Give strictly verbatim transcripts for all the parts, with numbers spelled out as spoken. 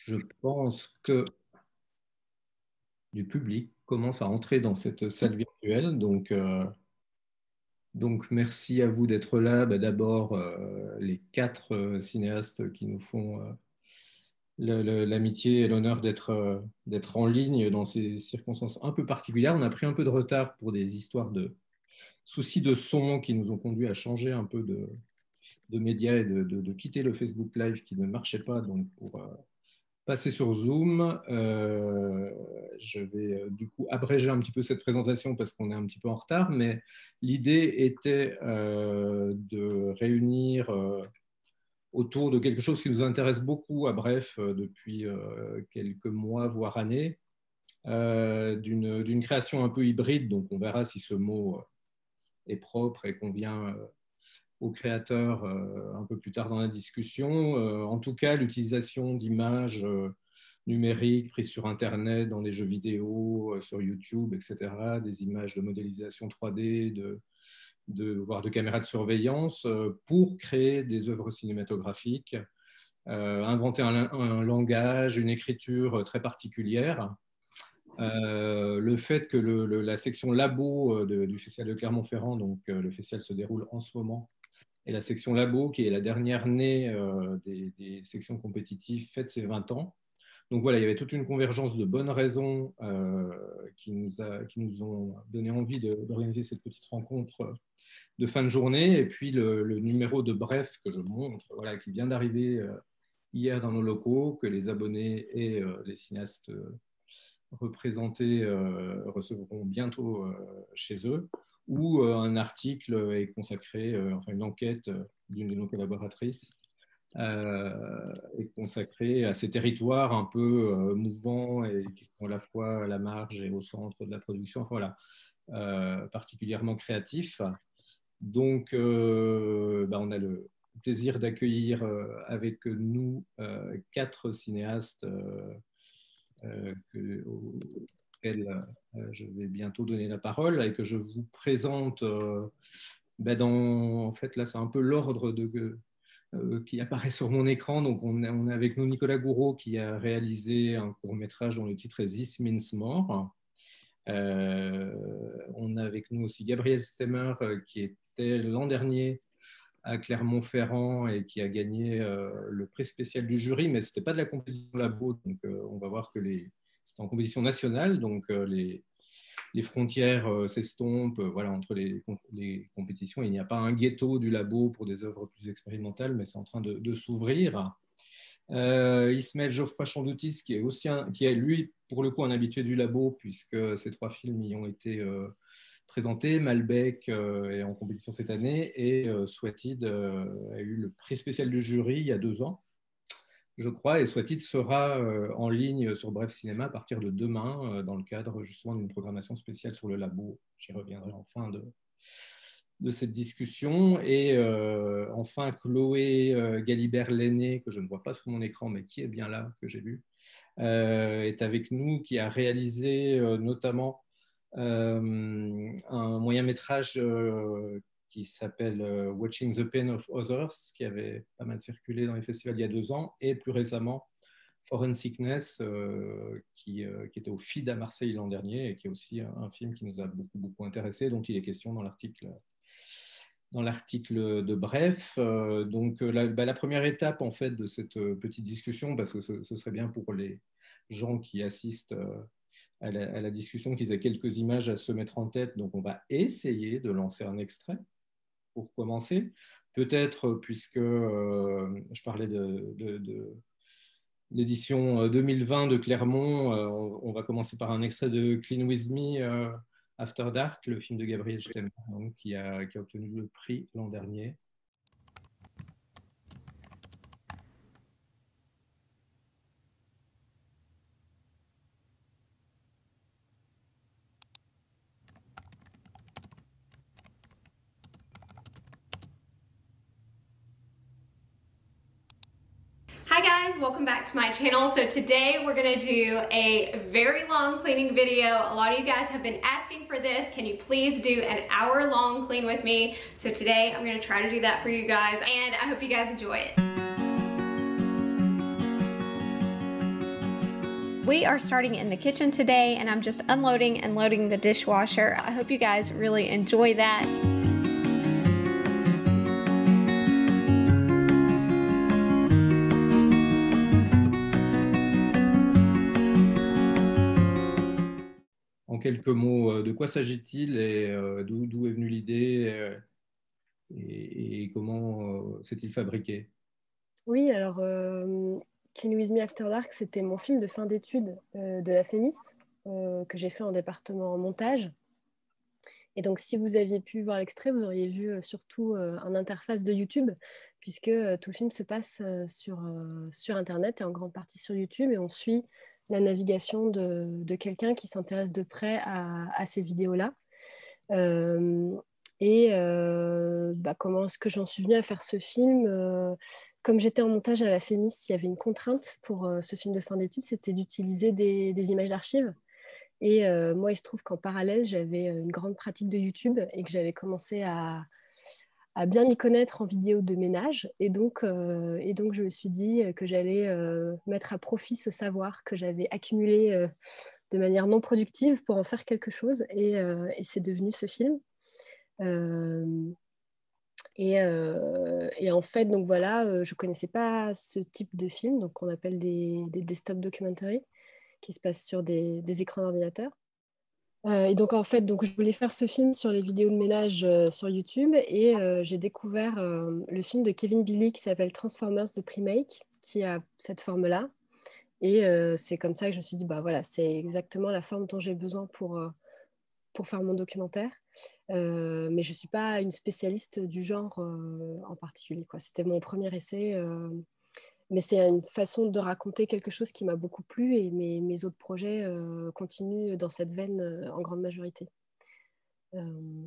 Je pense que du public commence à entrer dans cette salle virtuelle. Donc, euh, donc merci à vous d'être là. Bah, d'abord, euh, les quatre euh, cinéastes qui nous font euh, le- le- l'amitié et l'honneur d'être euh, d'être en ligne dans ces circonstances un peu particulières. On a pris un peu de retard pour des histoires de soucis de son qui nous ont conduit à changer un peu de, de médias et de, de- de quitter le Facebook Live qui ne marchait pas. Donc, pour euh, passer sur Zoom. Euh, je vais euh, du coup abréger un petit peu cette présentation parce qu'on est un petit peu en retard, mais l'idée était euh, de réunir euh, autour de quelque chose qui nous intéresse beaucoup à Bref euh, depuis euh, quelques mois, voire années, euh, d'une d'une création un peu hybride. Donc on verra si ce mot est propre et convient euh, aux créateurs euh, un peu plus tard dans la discussion. Euh, en tout cas, l'utilisation d'images euh, numériques prises sur Internet, dans des jeux vidéo, euh, sur YouTube, et cetera, des images de modélisation trois D, de, de, voire de caméras de surveillance, euh, pour créer des œuvres cinématographiques, euh, inventer un, un, langage, une écriture très particulière. Euh, le fait que le, le, la section labo de, du Festival de Clermont-Ferrand, donc euh, le festival se déroule en ce moment, et la section Labo, qui est la dernière née euh, des, des, sections compétitives, fête ses vingt ans. Donc voilà, il y avait toute une convergence de bonnes raisons euh, qui, nous a, qui nous ont donné envie d'organiser cette petite rencontre de fin de journée. Et puis le, le numéro de Bref que je montre, voilà, qui vient d'arriver euh, hier dans nos locaux, que les abonnés et euh, les cinéastes euh, représentés euh, recevront bientôt euh, chez eux, où euh, un article est consacré, euh, enfin une enquête euh, d'une de nos collaboratrices euh, est consacrée à ces territoires un peu euh, mouvants et qui sont à la fois à la marge et au centre de la production, enfin, voilà, euh, particulièrement créatifs. Donc, euh, bah, on a le plaisir d'accueillir euh, avec nous euh, quatre cinéastes euh, euh, que, auxquels euh, je vais bientôt donner la parole et que je vous présente. Euh, ben dans, en fait, là, c'est un peu l'ordre de, euh, qui apparaît sur mon écran. Donc, on est, on est avec nous Nicolas Gouraud qui a réalisé un court-métrage dont le titre est This Means More. Euh, on a avec nous aussi Gabriel Stemmer euh, qui était l'an dernier à Clermont-Ferrand et qui a gagné euh, le prix spécial du jury, mais ce n'était pas de la compétition labo, donc euh, on va voir que c'était en compétition nationale, donc euh, les, les frontières euh, s'estompent euh, voilà, entre les, les compétitions. Il n'y a pas un ghetto du labo pour des œuvres plus expérimentales, mais c'est en train de, de s'ouvrir. Euh, Ismaël Geoffroy Chandoutis, qui est aussi un, qui est lui pour le coup un habitué du labo, puisque ces trois films y ont été euh, présentés. Malbec euh, est en compétition cette année et euh, Sweated euh, a eu le prix spécial du jury il y a deux ans, je crois, et Sweated sera euh, en ligne sur Bref Cinéma à partir de demain euh, dans le cadre justement d'une programmation spéciale sur le labo. J'y reviendrai en fin de, de cette discussion. Et euh, enfin, Chloé euh, Galibert-Lenné, que je ne vois pas sur mon écran, mais qui est bien là, que j'ai vu, euh, est avec nous, qui a réalisé euh, notamment euh, un moyen-métrage euh, qui s'appelle euh, Watching the Pain of Others, qui avait pas mal circulé dans les festivals il y a deux ans, et plus récemment Foreign Sickness, euh, qui, euh, qui était au F I D à Marseille l'an dernier, et qui est aussi un, un film qui nous a beaucoup, beaucoup intéressé, dont il est question dans l'article dans l'article de Bref. Euh, donc la, bah, la première étape en fait de cette euh, petite discussion, parce que ce, ce, serait bien pour les gens qui assistent euh, à, la, à la discussion qu'ils aient quelques images à se mettre en tête. Donc on va essayer de lancer un extrait pour commencer. Peut-être, puisque euh, je parlais de, de, de l'édition deux mille vingt de Clermont, euh, on, on va commencer par un extrait de Clean With Me, euh, After Dark, le film de Gabriel Stemmer, donc, qui, a, qui a obtenu le prix l'an dernier. Hi guys, welcome back to my channel. So today we're gonna do a very long cleaning video. A lot of you guys have been asking for this. Can you please do an hour long clean with me? So today I'm gonna try to do that for you guys and I hope you guys enjoy it. We are starting in the kitchen today, and I'm just unloading and loading the dishwasher. I hope you guys really enjoy that. En quelques mots, de quoi s'agit-il et d'où d'où est venue l'idée et, et comment s'est-il fabriqué? Oui, alors euh, Clean With Me After Dark, c'était mon film de fin d'études euh, de la Fémis euh, que j'ai fait en département montage. Et donc, si vous aviez pu voir l'extrait, vous auriez vu euh, surtout euh, une interface de YouTube, puisque euh, tout le film se passe euh, sur, euh, sur Internet et en grande partie sur YouTube, et on suit la navigation de, de quelqu'un qui s'intéresse de près à, à ces vidéos-là. Euh, et euh, bah, comment est-ce que j'en suis venue à faire ce film euh, Comme j'étais en montage à la Fémis, il y avait une contrainte pour euh, ce film de fin d'études, c'était d'utiliser des, des images d'archives. Et euh, moi, il se trouve qu'en parallèle, j'avais une grande pratique de YouTube et que j'avais commencé à, à bien m'y connaître en vidéo de ménage. Et donc, euh, et donc je me suis dit que j'allais euh, mettre à profit ce savoir que j'avais accumulé euh, de manière non productive pour en faire quelque chose. Et, euh, et c'est devenu ce film. Euh, et, euh, et en fait, donc voilà, euh, je ne connaissais pas ce type de film, donc qu'on appelle des, des desktop documentaries, qui se passe sur des, des écrans d'ordinateur. Euh, et donc en fait, donc, je voulais faire ce film sur les vidéos de ménage euh, sur YouTube et euh, j'ai découvert euh, le film de Kevin Billy qui s'appelle Transformers The Premake, qui a cette forme-là. Et euh, c'est comme ça que je me suis dit, bah voilà, c'est exactement la forme dont j'ai besoin pour, euh, pour faire mon documentaire. Euh, mais je ne suis pas une spécialiste du genre euh, en particulier, quoi. C'était mon premier essai. Euh, Mais c'est une façon de raconter quelque chose qui m'a beaucoup plu et mes, mes autres projets euh, continuent dans cette veine euh, en grande majorité. Euh,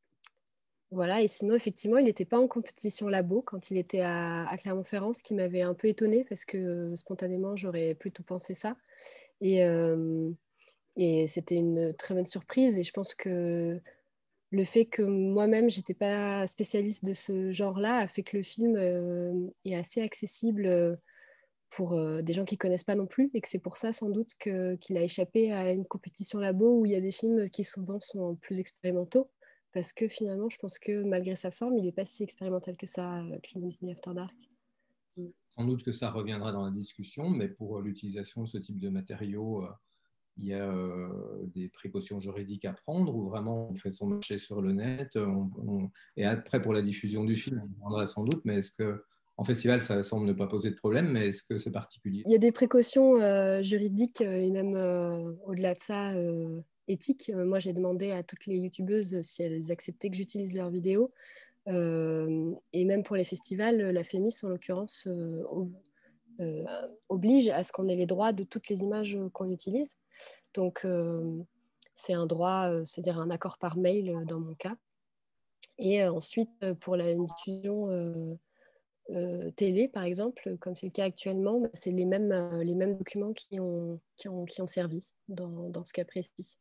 voilà, et sinon, effectivement, il n'était pas en compétition labo quand il était à, à Clermont-Ferrand, ce qui m'avait un peu étonnée parce que euh, spontanément, j'aurais plutôt pensé ça. Et, euh, et c'était une très bonne surprise et je pense que le fait que moi-même, je n'étais pas spécialiste de ce genre-là a fait que le film euh, est assez accessible euh, pour euh, des gens qui ne connaissent pas non plus et que c'est pour ça sans doute que, qu'il a échappé à une compétition labo où il y a des films qui souvent sont plus expérimentaux parce que finalement je pense que malgré sa forme il n'est pas si expérimental que ça, Clean With Me After Dark. Sans doute que ça reviendra dans la discussion, mais pour l'utilisation de ce type de matériaux, euh, il y a euh, des précautions juridiques à prendre ou vraiment on fait son marché sur le net on, on... et après pour la diffusion du film on prendra sans doute, mais est-ce que en festival, ça semble ne pas poser de problème, mais est-ce que c'est particulier? Il y a des précautions euh, juridiques euh, et même euh, au-delà de ça, euh, éthiques. Euh, moi, j'ai demandé à toutes les youtubeuses si elles acceptaient que j'utilise leurs vidéos. Euh, et même pour les festivals, la Fémis, en l'occurrence, euh, ob- euh, oblige à ce qu'on ait les droits de toutes les images qu'on utilise. Donc, euh, c'est un droit, euh, c'est-à-dire un accord par mail euh, dans mon cas. Et euh, ensuite, euh, pour la une diffusion... Euh, Euh, télé, par exemple, comme c'est le cas actuellement, bah, c'est les mêmes, euh, les mêmes documents qui ont, qui ont, qui ont servi dans, dans ce cas précis.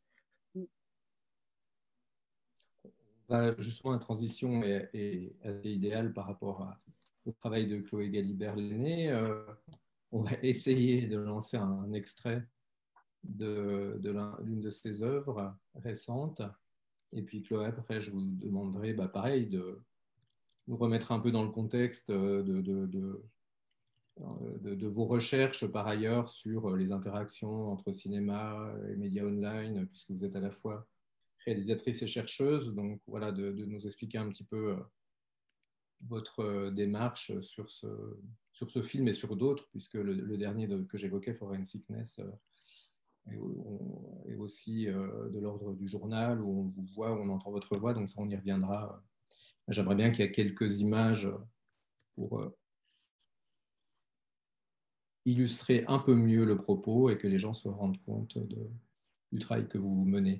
Bah, justement, la transition est, est assez idéale par rapport à, au travail de Chloé Galibert-Lenné. Euh, on va essayer de lancer un extrait de, de l'une de ses œuvres récentes. Et puis, Chloé, après, je vous demanderai, bah, pareil, de nous remettre un peu dans le contexte de, de, de, de, de vos recherches par ailleurs sur les interactions entre cinéma et médias online, puisque vous êtes à la fois réalisatrice et chercheuse. Donc, voilà, de, de nous expliquer un petit peu votre démarche sur ce, sur ce film et sur d'autres, puisque le, le dernier de, que j'évoquais, Forensicness, est, est aussi de l'ordre du journal, où on vous voit, où on entend votre voix, donc ça, on y reviendra. J'aimerais bien qu'il y ait quelques images pour euh, illustrer un peu mieux le propos et que les gens se rendent compte de, du travail que vous menez.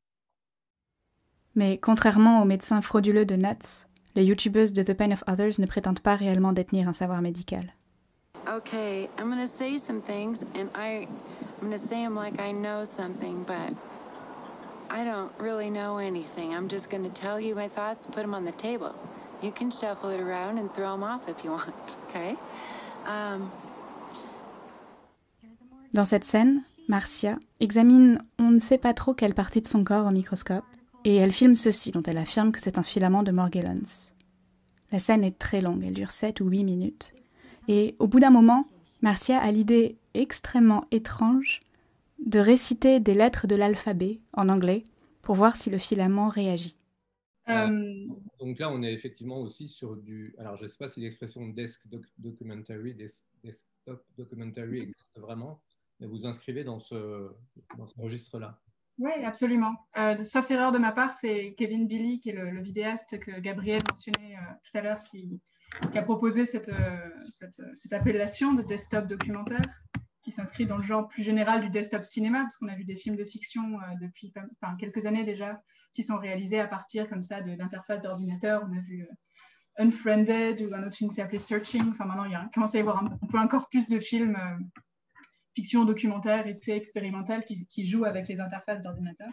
Mais contrairement aux médecins frauduleux de Nuts, les youtubeuses de The Pain of Others ne prétendent pas réellement détenir un savoir médical. Okay, I'm gonna say some things and I, I'm gonna say them like I know something, but I don't really know anything. I'm just gonna tell you my thoughts, put them on the table. You can shuffle it around and throw them off if you want, okay? Um... Dans cette scène, Marcia examine on ne sait pas trop quelle partie de son corps au microscope, et elle filme ceci dont elle affirme que c'est un filament de Morgellons. La scène est très longue, elle dure sept ou huit minutes, et au bout d'un moment, Marcia a l'idée extrêmement étrange de réciter des lettres de l'alphabet en anglais pour voir si le filament réagit. Euh, donc là, on est effectivement aussi sur du... Alors, je ne sais pas si l'expression desk doc documentary, desk desktop documentary existe vraiment, mais vous inscrivez dans ce, dans ce registre-là. Oui, absolument. Euh, sauf erreur de ma part, c'est Kevin Billy, qui est le, le vidéaste que Gabriel mentionnait euh, tout à l'heure, qui, qui a proposé cette, euh, cette, cette appellation de desktop documentaire, qui s'inscrit dans le genre plus général du desktop cinéma, parce qu'on a vu des films de fiction euh, depuis enfin, quelques années déjà, qui sont réalisés à partir comme ça d'interfaces d'ordinateur. On a vu euh, Unfriended ou un autre film qui s'appelait Searching. Enfin, maintenant, il y a, commence à y avoir un, un peu un corpus de films euh, fiction, documentaire, essai expérimental qui, qui jouent avec les interfaces d'ordinateur.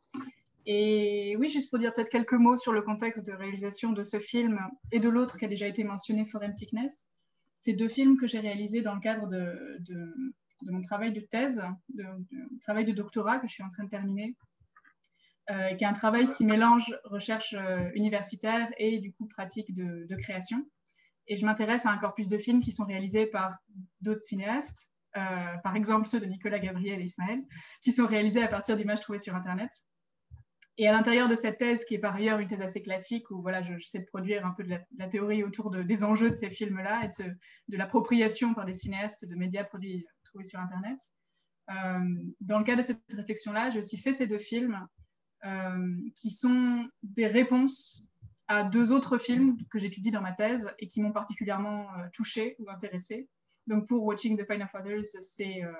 Et oui, juste pour dire peut-être quelques mots sur le contexte de réalisation de ce film et de l'autre qui a déjà été mentionné, Forensicness. C'est deux films que j'ai réalisés dans le cadre de, de, de mon travail de thèse, de, de travail de doctorat que je suis en train de terminer, euh, qui est un travail qui mélange recherche euh, universitaire et du coup pratique de, de création. Et je m'intéresse à un corpus de films qui sont réalisés par d'autres cinéastes, euh, par exemple ceux de Nicolas Gabriel et Ismaël, qui sont réalisés à partir d'images trouvées sur Internet. Et à l'intérieur de cette thèse, qui est par ailleurs une thèse assez classique, où voilà, j'essaie de produire un peu de la, de la théorie autour de, des enjeux de ces films-là et de, ce, de l'appropriation par des cinéastes de médias produits trouvés sur Internet. Euh, dans le cadre de cette réflexion-là, j'ai aussi fait ces deux films euh, qui sont des réponses à deux autres films que j'étudie dans ma thèse et qui m'ont particulièrement euh, touchée ou intéressée. Donc pour Watching the Pain of Others, c'est... Euh,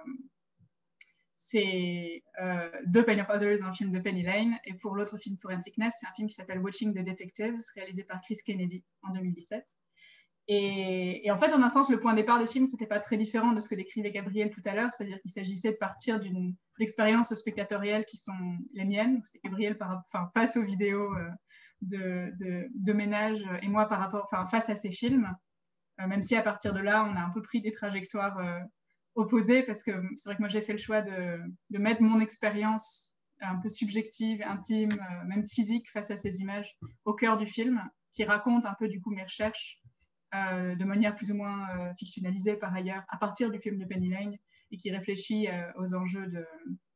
c'est euh, The Pain of Others, un film de Penny Lane, et pour l'autre film Forensicness, c'est un film qui s'appelle Watching the Detectives, réalisé par Chris Kennedy en deux mille dix-sept. Et, et en fait, en un sens, le point de départ des films, c'était pas très différent de ce que décrivait Gabriel tout à l'heure, c'est-à-dire qu'il s'agissait de partir d'une expérience spectatorielle qui sont les miennes. C'est Gabriel par, enfin, face aux vidéos euh, de, de, de ménage et moi par rapport, enfin, face à ces films, euh, même si à partir de là, on a un peu pris des trajectoires euh, opposé, parce que c'est vrai que moi j'ai fait le choix de, de mettre mon expérience un peu subjective, intime, euh, même physique face à ces images au cœur du film, qui raconte un peu du coup mes recherches euh, de manière plus ou moins euh, fictionnalisée par ailleurs à partir du film de Penny Lane et qui réfléchit euh, aux enjeux de,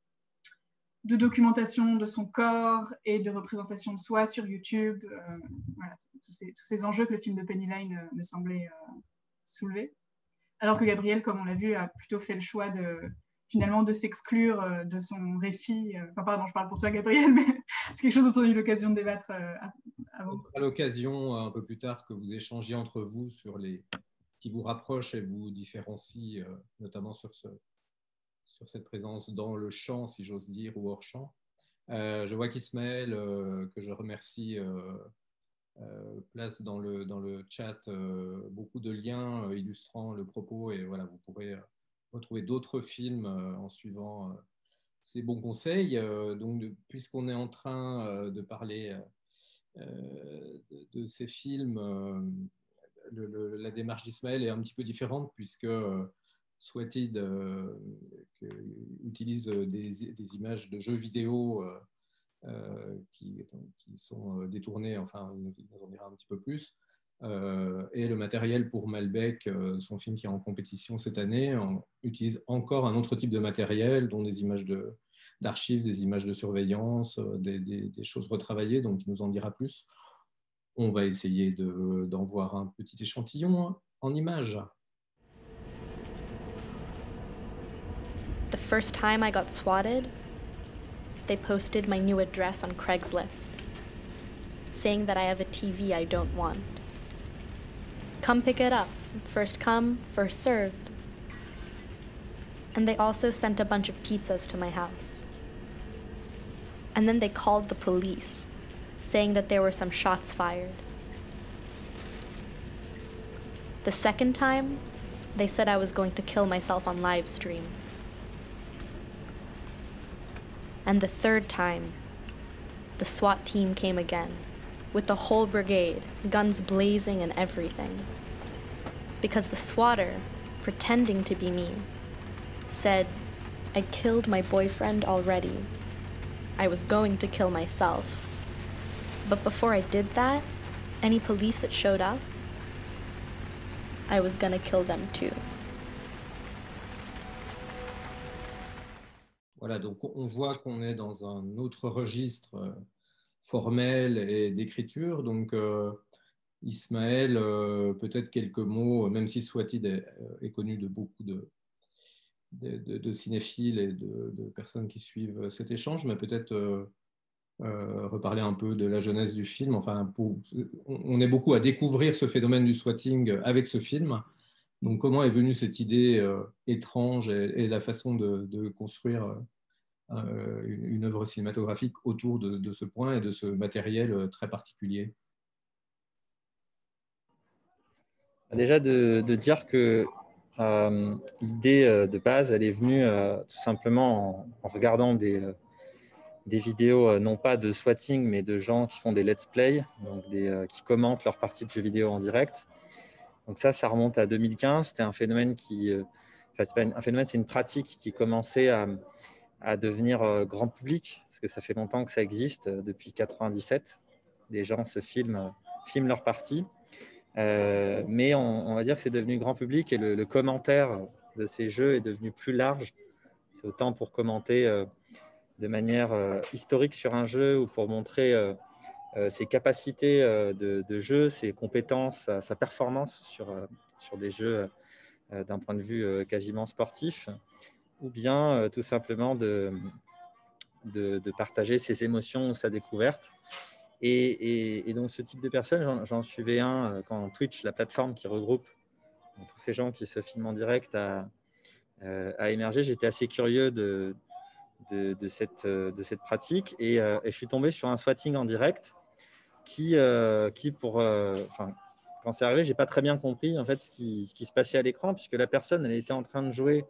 de documentation de son corps et de représentation de soi sur YouTube. Euh, voilà, tous ces, tous ces enjeux que le film de Penny Lane euh, me semblait euh, soulever. Alors que Gabriel, comme on l'a vu, a plutôt fait le choix de, finalement, de s'exclure de son récit. Enfin, pardon, je parle pour toi, Gabriel, mais c'est quelque chose dont on a eu l'occasion de débattre avant. À l'occasion, un peu plus tard, que vous échangiez entre vous sur les qui vous rapprochent et vous différencient, notamment sur, ce, sur cette présence dans le champ, si j'ose dire, ou hors champ. Euh, je vois qu'Ismaël, euh, que je remercie, euh, Euh, place dans le, dans le chat euh, beaucoup de liens euh, illustrant le propos et voilà, vous pourrez euh, retrouver d'autres films euh, en suivant euh, ces bons conseils. Euh, donc, puisqu'on est en train euh, de parler euh, de, de ces films, euh, le, le, la démarche d'Ismaël est un petit peu différente puisque euh, Sweated euh, utilise des, des images de jeux vidéo euh, Euh, qui, qui sont détournés, enfin, il nous en dira un petit peu plus. Euh, et le matériel pour Malbec, euh, son film qui est en compétition cette année, on utilise encore un autre type de matériel, dont des images d'archives, des images de surveillance, euh, des, des, des choses retravaillées, donc il nous en dira plus. On va essayer de, d'en voir un petit échantillon en images. The first time I got swatted, they posted my new address on Craigslist, saying that I have a T V I don't want. Come pick it up, first come, first served. And they also sent a bunch of pizzas to my house. And then they called the police, saying that there were some shots fired. The second time, they said I was going to kill myself on live stream. And the third time, the SWAT team came again, with the whole brigade, guns blazing and everything. Because the swatter, pretending to be me, said, I killed my boyfriend already. I was going to kill myself. But before I did that, any police that showed up, I was gonna kill them too. Voilà, donc on voit qu'on est dans un autre registre euh, formel et d'écriture. Donc, euh, Ismaël, euh, peut-être quelques mots, même si Swatid est, est connu de beaucoup de, de, de, de cinéphiles et de, de personnes qui suivent cet échange, mais peut-être euh, euh, reparler un peu de la jeunesse du film. Enfin, pour, on est beaucoup à découvrir ce phénomène du swatting avec ce film. Donc, comment est venue cette idée euh, étrange et, et la façon de, de construire euh, une, une œuvre cinématographique autour de, de ce point et de ce matériel très particulier? Déjà de, de dire que euh, l'idée de base, elle est venue euh, tout simplement en, en regardant des, euh, des vidéos, euh, non pas de swatting, mais de gens qui font des let's play, donc des, euh, qui commentent leur partie de jeux vidéo en direct. Donc ça, ça remonte à deux mille quinze. C'était un phénomène qui, euh, enfin, c'est pas un phénomène, c'est une pratique qui commençait à, à devenir euh, grand public, parce que ça fait longtemps que ça existe, euh, depuis quatre-vingt-dix-sept. Des gens se filment, euh, filment leur partie. Euh, mais on, on va dire que c'est devenu grand public et le, le commentaire de ces jeux est devenu plus large. C'est autant pour commenter euh, de manière euh, historique sur un jeu ou pour montrer euh, euh, ses capacités euh, de, de jeu, ses compétences, sa, sa performance sur, euh, sur des jeux euh, d'un point de vue euh, quasiment sportif, ou bien euh, tout simplement de, de, de partager ses émotions ou sa découverte. Et, et, et donc, ce type de personnes, j'en suivais un quand Twitch, la plateforme qui regroupe tous ces gens qui se filment en direct, a, euh, a émergé. J'étais assez curieux de, de, de, cette, de cette pratique et, euh, et je suis tombé sur un swatting en direct qui, euh, qui pour, euh, enfin, quand c'est arrivé, je n'ai pas très bien compris en fait, ce, qui, ce qui se passait à l'écran, puisque la personne elle était en train de jouer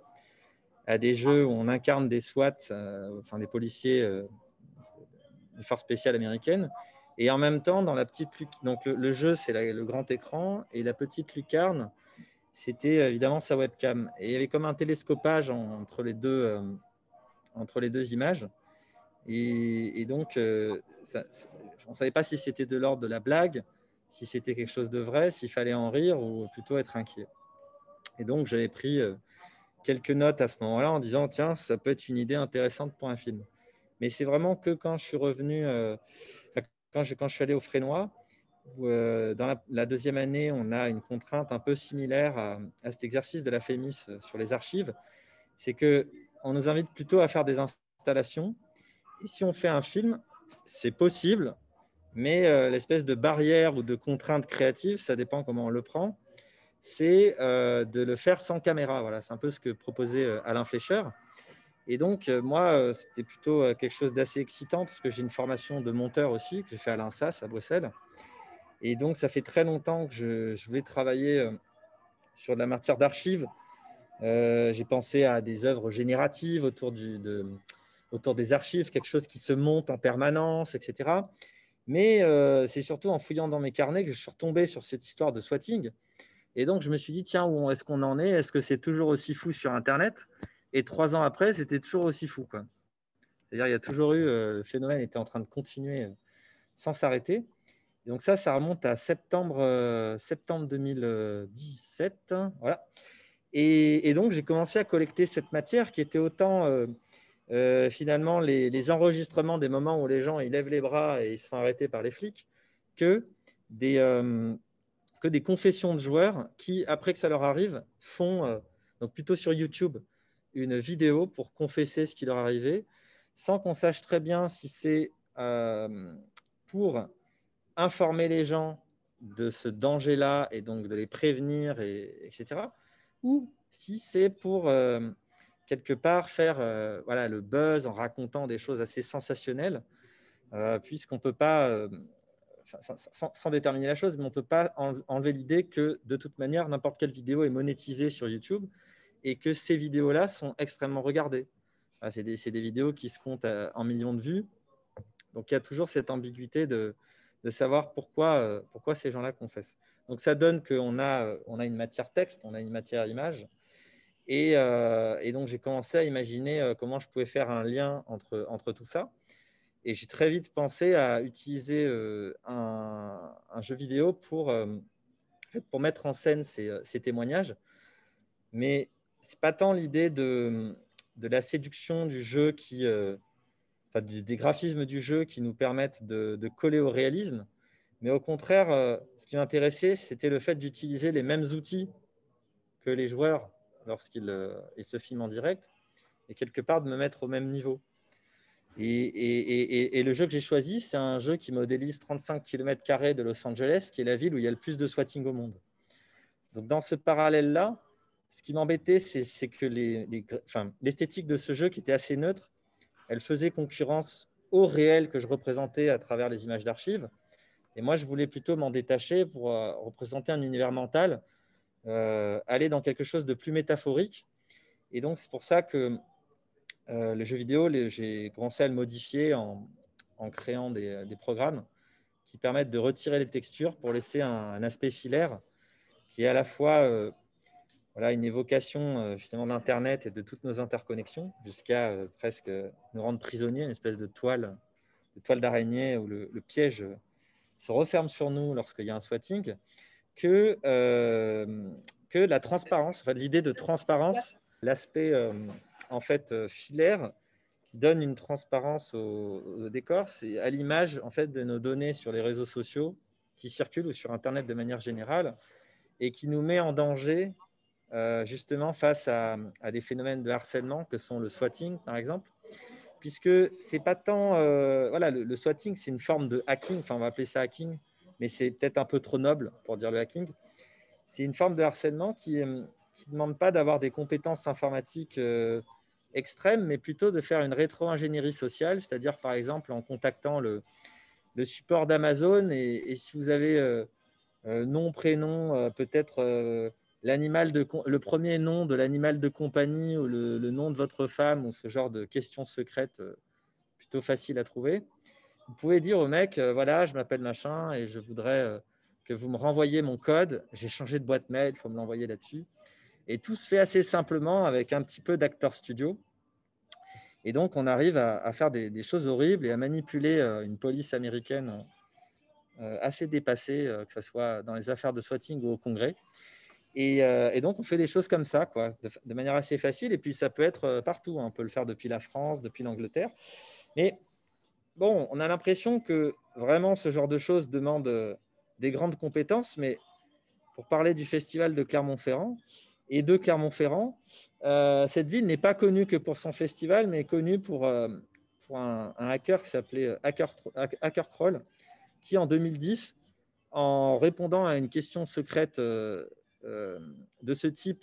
à des jeux où on incarne des SWAT, euh, enfin des policiers, euh, des forces spéciales américaines. Et en même temps, dans la petite donc le, le jeu, c'est le grand écran, et la petite lucarne, c'était évidemment sa webcam. Et il y avait comme un télescopage en, entre, les deux, euh, entre les deux images. Et, et donc, euh, ça, on ne savait pas si c'était de l'ordre de la blague, si c'était quelque chose de vrai, s'il fallait en rire ou plutôt être inquiet. Et donc, j'avais pris euh, quelques notes à ce moment-là en disant, tiens, ça peut être une idée intéressante pour un film. Mais c'est vraiment que quand je suis revenu... Euh, Quand je, quand je suis allé au Frénois, où, euh, dans la, la deuxième année, on a une contrainte un peu similaire à, à cet exercice de la Fémis sur les archives, c'est qu'on nous invite plutôt à faire des installations. Et si on fait un film, c'est possible, mais euh, l'espèce de barrière ou de contrainte créative, ça dépend comment on le prend, c'est euh, de le faire sans caméra. Voilà, c'est un peu ce que proposait euh, Alain Fleischer. Et donc, euh, moi, euh, c'était plutôt euh, quelque chose d'assez excitant parce que j'ai une formation de monteur aussi, que j'ai fait à l'INSAS à Bruxelles. Et donc, ça fait très longtemps que je, je voulais travailler euh, sur de la matière d'archives. Euh, j'ai pensé à des œuvres génératives autour, du, de, autour des archives, quelque chose qui se monte en permanence, et cetera. Mais euh, c'est surtout en fouillant dans mes carnets que je suis retombé sur cette histoire de swatting. Et donc, je me suis dit, tiens, où est-ce qu'on en est? Est-ce que c'est toujours aussi fou sur Internet? Et trois ans après, c'était toujours aussi fou, quoi. C'est-à-dire, il y a toujours eu, euh, le phénomène était en train de continuer euh, sans s'arrêter. Et donc ça, ça remonte à septembre, euh, septembre deux mille dix-sept. Hein, voilà. Et, et donc, j'ai commencé à collecter cette matière qui était autant, euh, euh, finalement, les, les enregistrements des moments où les gens ils lèvent les bras et ils se font arrêter par les flics, que des, euh, que des confessions de joueurs qui, après que ça leur arrive, font, euh, donc plutôt sur YouTube, une vidéo pour confesser ce qui leur arrivait, sans qu'on sache très bien si c'est euh, pour informer les gens de ce danger-là et donc de les prévenir, et, etc. Ou si c'est pour, euh, quelque part, faire euh, voilà, le buzz en racontant des choses assez sensationnelles, euh, puisqu'on ne peut pas, euh, sans, sans, sans déterminer la chose, mais on ne peut pas enlever l'idée que, de toute manière, n'importe quelle vidéo est monétisée sur YouTube, et que ces vidéos-là sont extrêmement regardées. C'est des, c'est des vidéos qui se comptent en millions de vues. Donc, il y a toujours cette ambiguïté de, de savoir pourquoi, pourquoi ces gens-là confessent. Donc, ça donne qu'on a, on a une matière texte, on a une matière image. Et, euh, et donc, j'ai commencé à imaginer euh, comment je pouvais faire un lien entre, entre tout ça. Et j'ai très vite pensé à utiliser euh, un, un jeu vidéo pour, euh, pour mettre en scène ces, ces témoignages. Mais ce n'est pas tant l'idée de, de la séduction du jeu, qui, euh, enfin, du, des graphismes du jeu qui nous permettent de, de coller au réalisme. Mais au contraire, euh, ce qui m'intéressait, c'était le fait d'utiliser les mêmes outils que les joueurs lorsqu'ils euh, ils se filment en direct, et quelque part de me mettre au même niveau. Et, et, et, et le jeu que j'ai choisi, c'est un jeu qui modélise trente-cinq kilomètres carrés de Los Angeles, qui est la ville où il y a le plus de swatting au monde. Donc dans ce parallèle-là, ce qui m'embêtait, c'est que les, les, enfin, l'esthétique de ce jeu, qui était assez neutre, elle faisait concurrence au réel que je représentais à travers les images d'archives. Et moi, je voulais plutôt m'en détacher pour euh, représenter un univers mental, euh, aller dans quelque chose de plus métaphorique. Et donc, c'est pour ça que euh, le jeu vidéo, j'ai commencé à le modifier en, en créant des, des programmes qui permettent de retirer les textures pour laisser un, un aspect filaire qui est à la fois euh, voilà, une évocation euh, finalement d'Internet et de toutes nos interconnexions, jusqu'à euh, presque nous rendre prisonniers, une espèce de toile, de toile d'araignée où le, le piège se referme sur nous lorsqu'il y a un swatting, que, euh, que la transparence, enfin, l'idée de transparence, l'aspect euh, en fait euh, filaire qui donne une transparence au, au décor, c'est à l'image en fait de nos données sur les réseaux sociaux qui circulent ou sur Internet de manière générale et qui nous met en danger euh, justement face à, à des phénomènes de harcèlement que sont le swatting par exemple, puisque c'est pas tant euh, voilà le, le swatting, c'est une forme de hacking, enfin on va appeler ça hacking, mais c'est peut-être un peu trop noble pour dire le hacking. C'est une forme de harcèlement qui ne demande pas d'avoir des compétences informatiques euh, extrêmes, mais plutôt de faire une rétro-ingénierie sociale, c'est-à-dire par exemple en contactant le, le support d'Amazon et, et si vous avez euh, euh, nom, prénom, euh, peut-être euh, l'animal de le premier nom de l'animal de compagnie ou le, le nom de votre femme ou ce genre de questions secrètes euh, plutôt facile à trouver. Vous pouvez dire au mec, euh, voilà, je m'appelle machin et je voudrais euh, que vous me renvoyiez mon code. J'ai changé de boîte mail, il faut me l'envoyer là-dessus. Et tout se fait assez simplement avec un petit peu d'Actor Studio. Et donc, on arrive à, à faire des, des choses horribles et à manipuler euh, une police américaine euh, assez dépassée, euh, que ce soit dans les affaires de swatting ou au Congrès. Et, euh, et donc, on fait des choses comme ça, quoi, de, de manière assez facile. Et puis, ça peut être euh, partout. Hein. On peut le faire depuis la France, depuis l'Angleterre. Mais bon, on a l'impression que vraiment ce genre de choses demande euh, des grandes compétences. Mais pour parler du festival de Clermont-Ferrand et de Clermont-Ferrand, euh, cette ville n'est pas connue que pour son festival, mais connue pour, euh, pour un, un hacker qui s'appelait Hacker, Hacker Crawl, qui en deux mille dix, en répondant à une question secrète euh, euh, de ce type,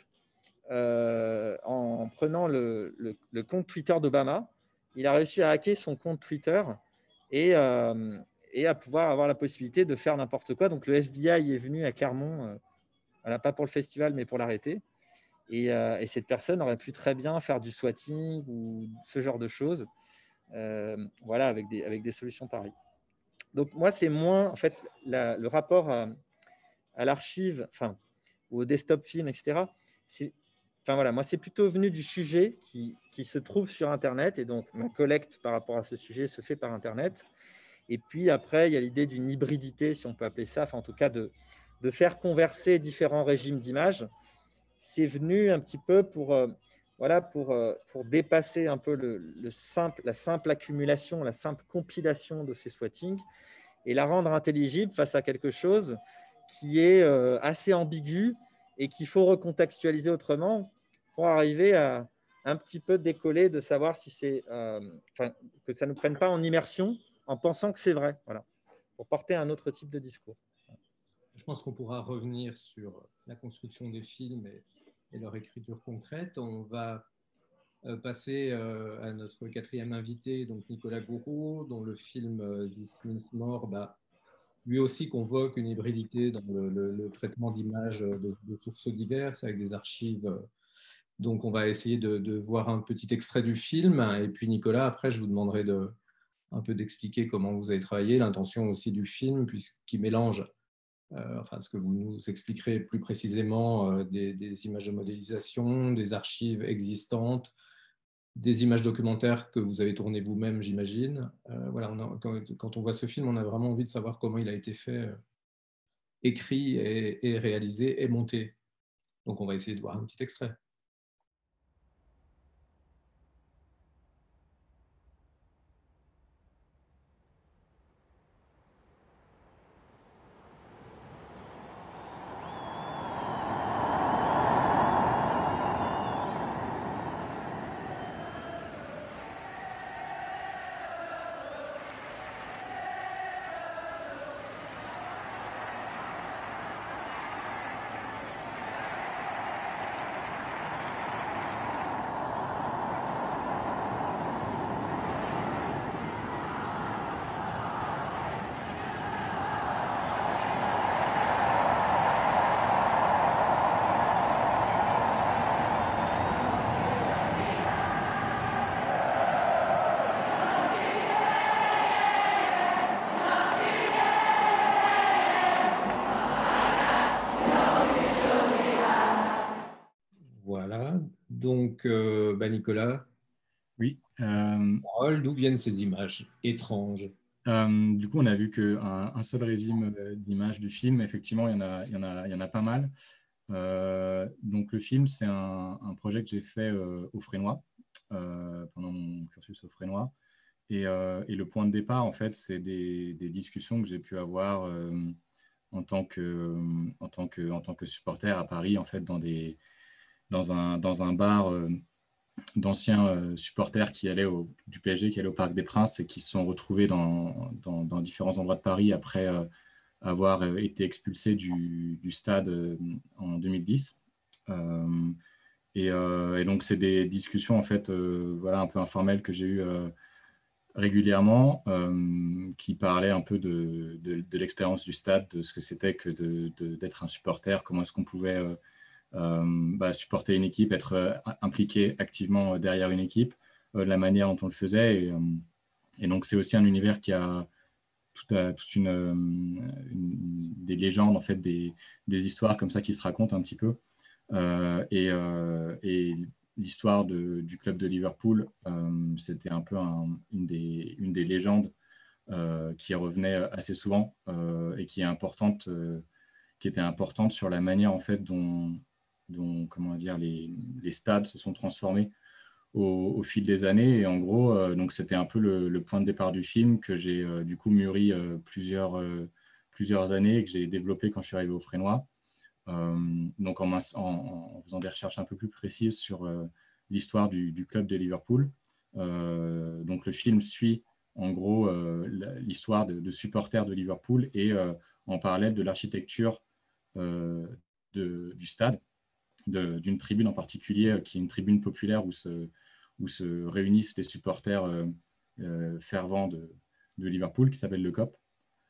euh, en prenant le, le, le compte Twitter d'Obama, il a réussi à hacker son compte Twitter et, euh, et à pouvoir avoir la possibilité de faire n'importe quoi. Donc le F B I est venu à Clermont, euh, voilà, pas pour le festival, mais pour l'arrêter. Et, euh, et cette personne aurait pu très bien faire du swatting ou ce genre de choses, euh, voilà, avec des, avec des solutions pareilles. Donc moi, c'est moins en fait la, le rapport à, à l'archive, enfin, ou au desktop film, et cetera. Enfin voilà, moi, c'est plutôt venu du sujet qui, qui se trouve sur Internet, et donc ma collecte par rapport à ce sujet se fait par Internet. Et puis après, il y a l'idée d'une hybridité, si on peut appeler ça, enfin en tout cas de, de faire converser différents régimes d'images. C'est venu un petit peu pour, euh, voilà, pour, euh, pour dépasser un peu le, le simple, la simple accumulation, la simple compilation de ces swattings et la rendre intelligible face à quelque chose qui est euh, assez ambigu et qu'il faut recontextualiser autrement pour arriver à un petit peu décoller, de savoir si c'est, euh, enfin, que ça ne nous prenne pas en immersion en pensant que c'est vrai, voilà, pour porter un autre type de discours. Je pense qu'on pourra revenir sur la construction des films et, et leur écriture concrète. On va euh, passer euh, à notre quatrième invité, donc Nicolas Gouraud, dont le film euh, This Means More, bah, lui aussi convoque une hybridité dans le, le, le traitement d'images de, de sources diverses avec des archives. Donc on va essayer de, de voir un petit extrait du film. Et puis Nicolas, après, je vous demanderai de, un peu d'expliquer comment vous avez travaillé, l'intention aussi du film, puisqu'il mélange euh, enfin ce que vous nous expliquerez plus précisément, euh, des, des images de modélisation, des archives existantes, des images documentaires que vous avez tournées vous-même, j'imagine. Euh, voilà, on a, quand, quand on voit ce film, on a vraiment envie de savoir comment il a été fait, euh, écrit et, et réalisé et monté. Donc on va essayer de voir un petit extrait. Voilà, donc euh, bah Nicolas, oui, euh, d'où viennent ces images étranges? euh, du coup, on a vu qu'un un seul régime d'images du film, effectivement, il y en a, il y en a, il y en a pas mal. Euh, donc le film, c'est un, un projet que j'ai fait euh, au Frénois, euh, pendant mon cursus au Frénois. Et, euh, et le point de départ, en fait, c'est des, des discussions que j'ai pu avoir euh, en tant que, en tant que, en tant que supporter à Paris, en fait, dans, des, dans, un, dans un bar euh, d'anciens euh, supporters qui allaient au, du P S G, qui allaient au Parc des Princes et qui se sont retrouvés dans, dans, dans différents endroits de Paris après euh, avoir euh, été expulsés du, du stade euh, en deux mille dix. Euh, et, euh, et donc, c'est des discussions en fait, euh, voilà, un peu informelles que j'ai eues euh, régulièrement, euh, qui parlaient un peu de, de, de l'expérience du stade, de ce que c'était que de, de, d'être un supporter, comment est-ce qu'on pouvait euh, euh, bah, supporter une équipe, être euh, impliqué activement derrière une équipe, euh, la manière dont on le faisait. Et, euh, et donc, c'est aussi un univers qui a toute, toute une, une, des légendes, en fait, des, des histoires comme ça qui se racontent un petit peu. Euh, et, euh, et l'histoire de, du club de Liverpool, euh, c'était un peu un, une, des, une des légendes euh, qui revenait assez souvent euh, et qui est importante, euh, qui était importante sur la manière en fait dont, dont comment dire, les, les stades se sont transformés au, au fil des années. Et en gros, euh, donc c'était un peu le, le point de départ du film que j'ai euh, du coup mûri euh, plusieurs, euh, plusieurs années et que j'ai développé quand je suis arrivé au Frénois. Euh, donc en, en, en, faisant des recherches un peu plus précises sur euh, l'histoire du, du club de Liverpool. Euh, donc le film suit en gros euh, l'histoire de, de supporters de Liverpool et euh, en parallèle de l'architecture euh, du stade, d'une tribune en particulier qui est une tribune populaire où se, où se réunissent les supporters euh, euh, fervents de, de Liverpool qui s'appelle le C O P.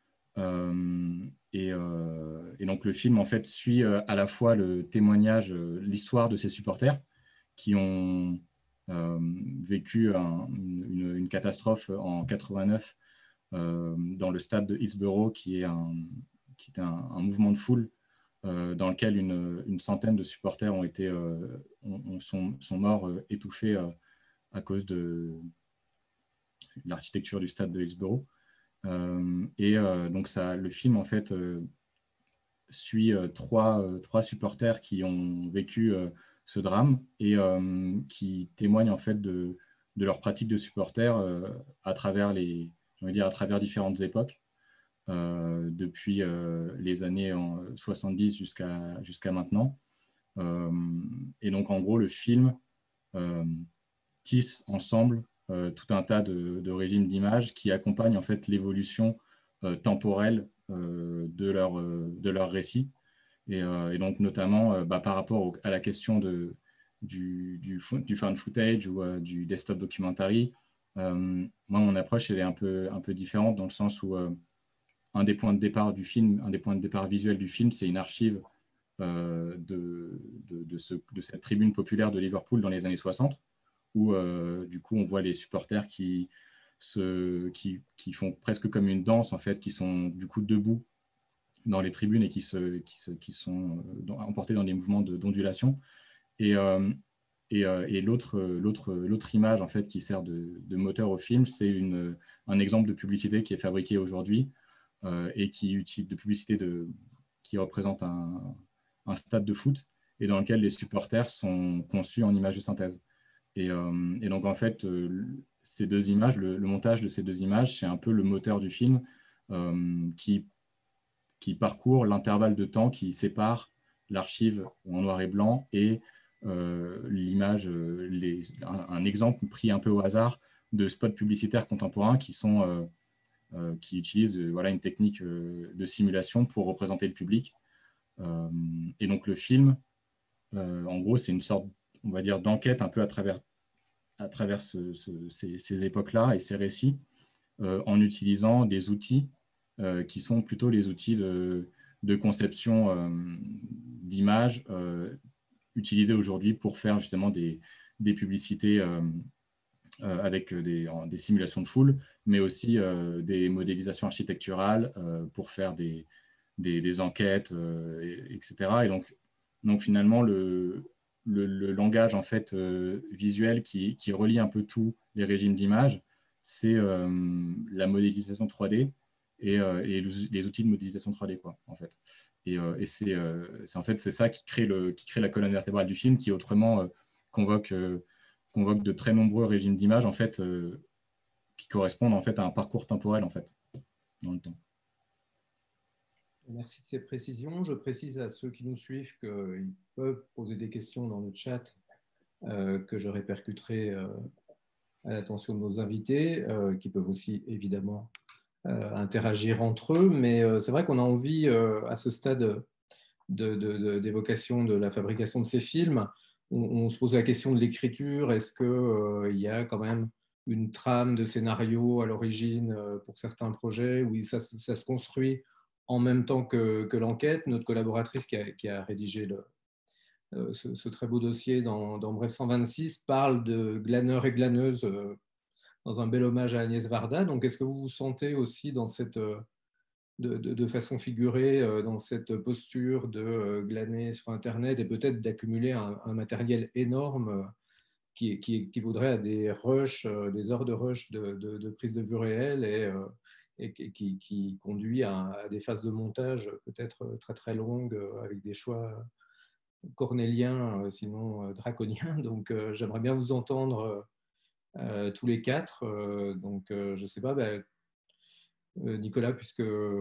Euh, et, euh, et donc le film en fait suit euh, à la fois le témoignage, euh, l'histoire de ces supporters qui ont euh, vécu un, une, une catastrophe en quatre-vingt-neuf euh, dans le stade de Hillsborough, qui est un, qui est un, un mouvement de foule euh, dans lequel une, une centaine de supporters ont été, euh, ont, sont, sont morts euh, étouffés euh, à cause de l'architecture du stade de Hillsborough. Euh, et euh, donc ça, le film en fait euh, suit euh, trois, euh, trois supporters qui ont vécu euh, ce drame et euh, qui témoignent en fait de, de leur pratique de supporter euh, à travers les, j'ai envie de dire à travers différentes époques, euh, depuis euh, les années soixante-dix jusqu'à jusqu'à maintenant. Euh, et donc en gros le film euh, tisse ensemble euh, tout un tas de, de régimes d'images qui accompagnent en fait l'évolution euh, temporelle euh, de, leur, euh, de leur récit. Et, euh, et donc notamment euh, bah, par rapport au, à la question de, du, du, du fan footage ou euh, du desktop documentary, euh, moi mon approche elle est un peu, un peu différente dans le sens où euh, un des points de départ du film, un des points de départ visuels du film, c'est une archive euh, de, de, de, ce, de cette tribune populaire de Liverpool dans les années soixante, où euh, du coup on voit les supporters qui, se, qui, qui font presque comme une danse en fait, qui sont du coup debout dans les tribunes et qui, se, qui, se, qui sont dans, emportés dans des mouvements d'ondulation. Et, euh, et, euh, et l'autre, l'autre, l'autre image en fait, qui sert de, de moteur au film, c'est une, un exemple de publicité qui est fabriqué aujourd'hui euh, et qui utilise de publicité de, qui représente un, un stade de foot et dans lequel les supporters sont conçus en images de synthèse. Et, euh, et donc, en fait, euh, ces deux images, le, le montage de ces deux images, c'est un peu le moteur du film euh, qui, qui parcourt l'intervalle de temps qui sépare l'archive en noir et blanc et euh, l'image, euh, les, un, un exemple pris un peu au hasard de spots publicitaires contemporains qui, sont, euh, euh, qui utilisent euh, voilà, une technique euh, de simulation pour représenter le public. Euh, et donc, le film, euh, en gros, c'est une sorte, on va dire, d'enquête un peu à travers, à travers ce, ce, ces, ces époques-là et ces récits, euh, en utilisant des outils euh, qui sont plutôt les outils de, de conception euh, d'images euh, utilisés aujourd'hui pour faire justement des, des publicités euh, euh, avec des, des simulations de foule, mais aussi euh, des modélisations architecturales euh, pour faire des, des, des enquêtes, euh, et, etc. Et donc, donc finalement, le, le, le langage en fait, euh, visuel qui, qui relie un peu tous les régimes d'image, c'est euh, la modélisation trois D et, euh, et les outils de modélisation trois D, quoi, en fait. Et, euh, et c'est euh, en fait c'est ça qui crée, le, qui crée la colonne vertébrale du film, qui autrement euh, convoque, euh, convoque de très nombreux régimes d'image, en fait, euh, qui correspondent en fait à un parcours temporel, en fait, dans le temps. Merci de ces précisions. Je précise à ceux qui nous suivent qu'ils peuvent poser des questions dans le chat euh, que je répercuterai euh, à l'attention de nos invités, euh, qui peuvent aussi évidemment euh, interagir entre eux. Mais euh, c'est vrai qu'on a envie, euh, à ce stade d'évocation de, de, de, de la fabrication de ces films, on, on se pose la question de l'écriture. Est-ce qu'il euh, y a quand même une trame de scénario à l'origine euh, pour certains projets où ça, ça se construit en même temps que, que l'enquête? Notre collaboratrice qui a, qui a rédigé le, euh, ce, ce très beau dossier dans, dans Bref cent vingt-six parle de glaneurs et glaneuses euh, dans un bel hommage à Agnès Varda. Donc, est-ce que vous vous sentez aussi dans cette, euh, de, de, de façon figurée euh, dans cette posture de euh, glaner sur Internet et peut-être d'accumuler un, un matériel énorme euh, qui, qui équivaudrait à des rushs, euh, des heures de rush de, de, de prise de vue réelle et euh, et qui, qui conduit à, à des phases de montage peut-être très très longues avec des choix cornéliens, sinon draconiens. Donc euh, j'aimerais bien vous entendre euh, tous les quatre. Euh, donc euh, je ne sais pas, ben, euh, Nicolas, puisque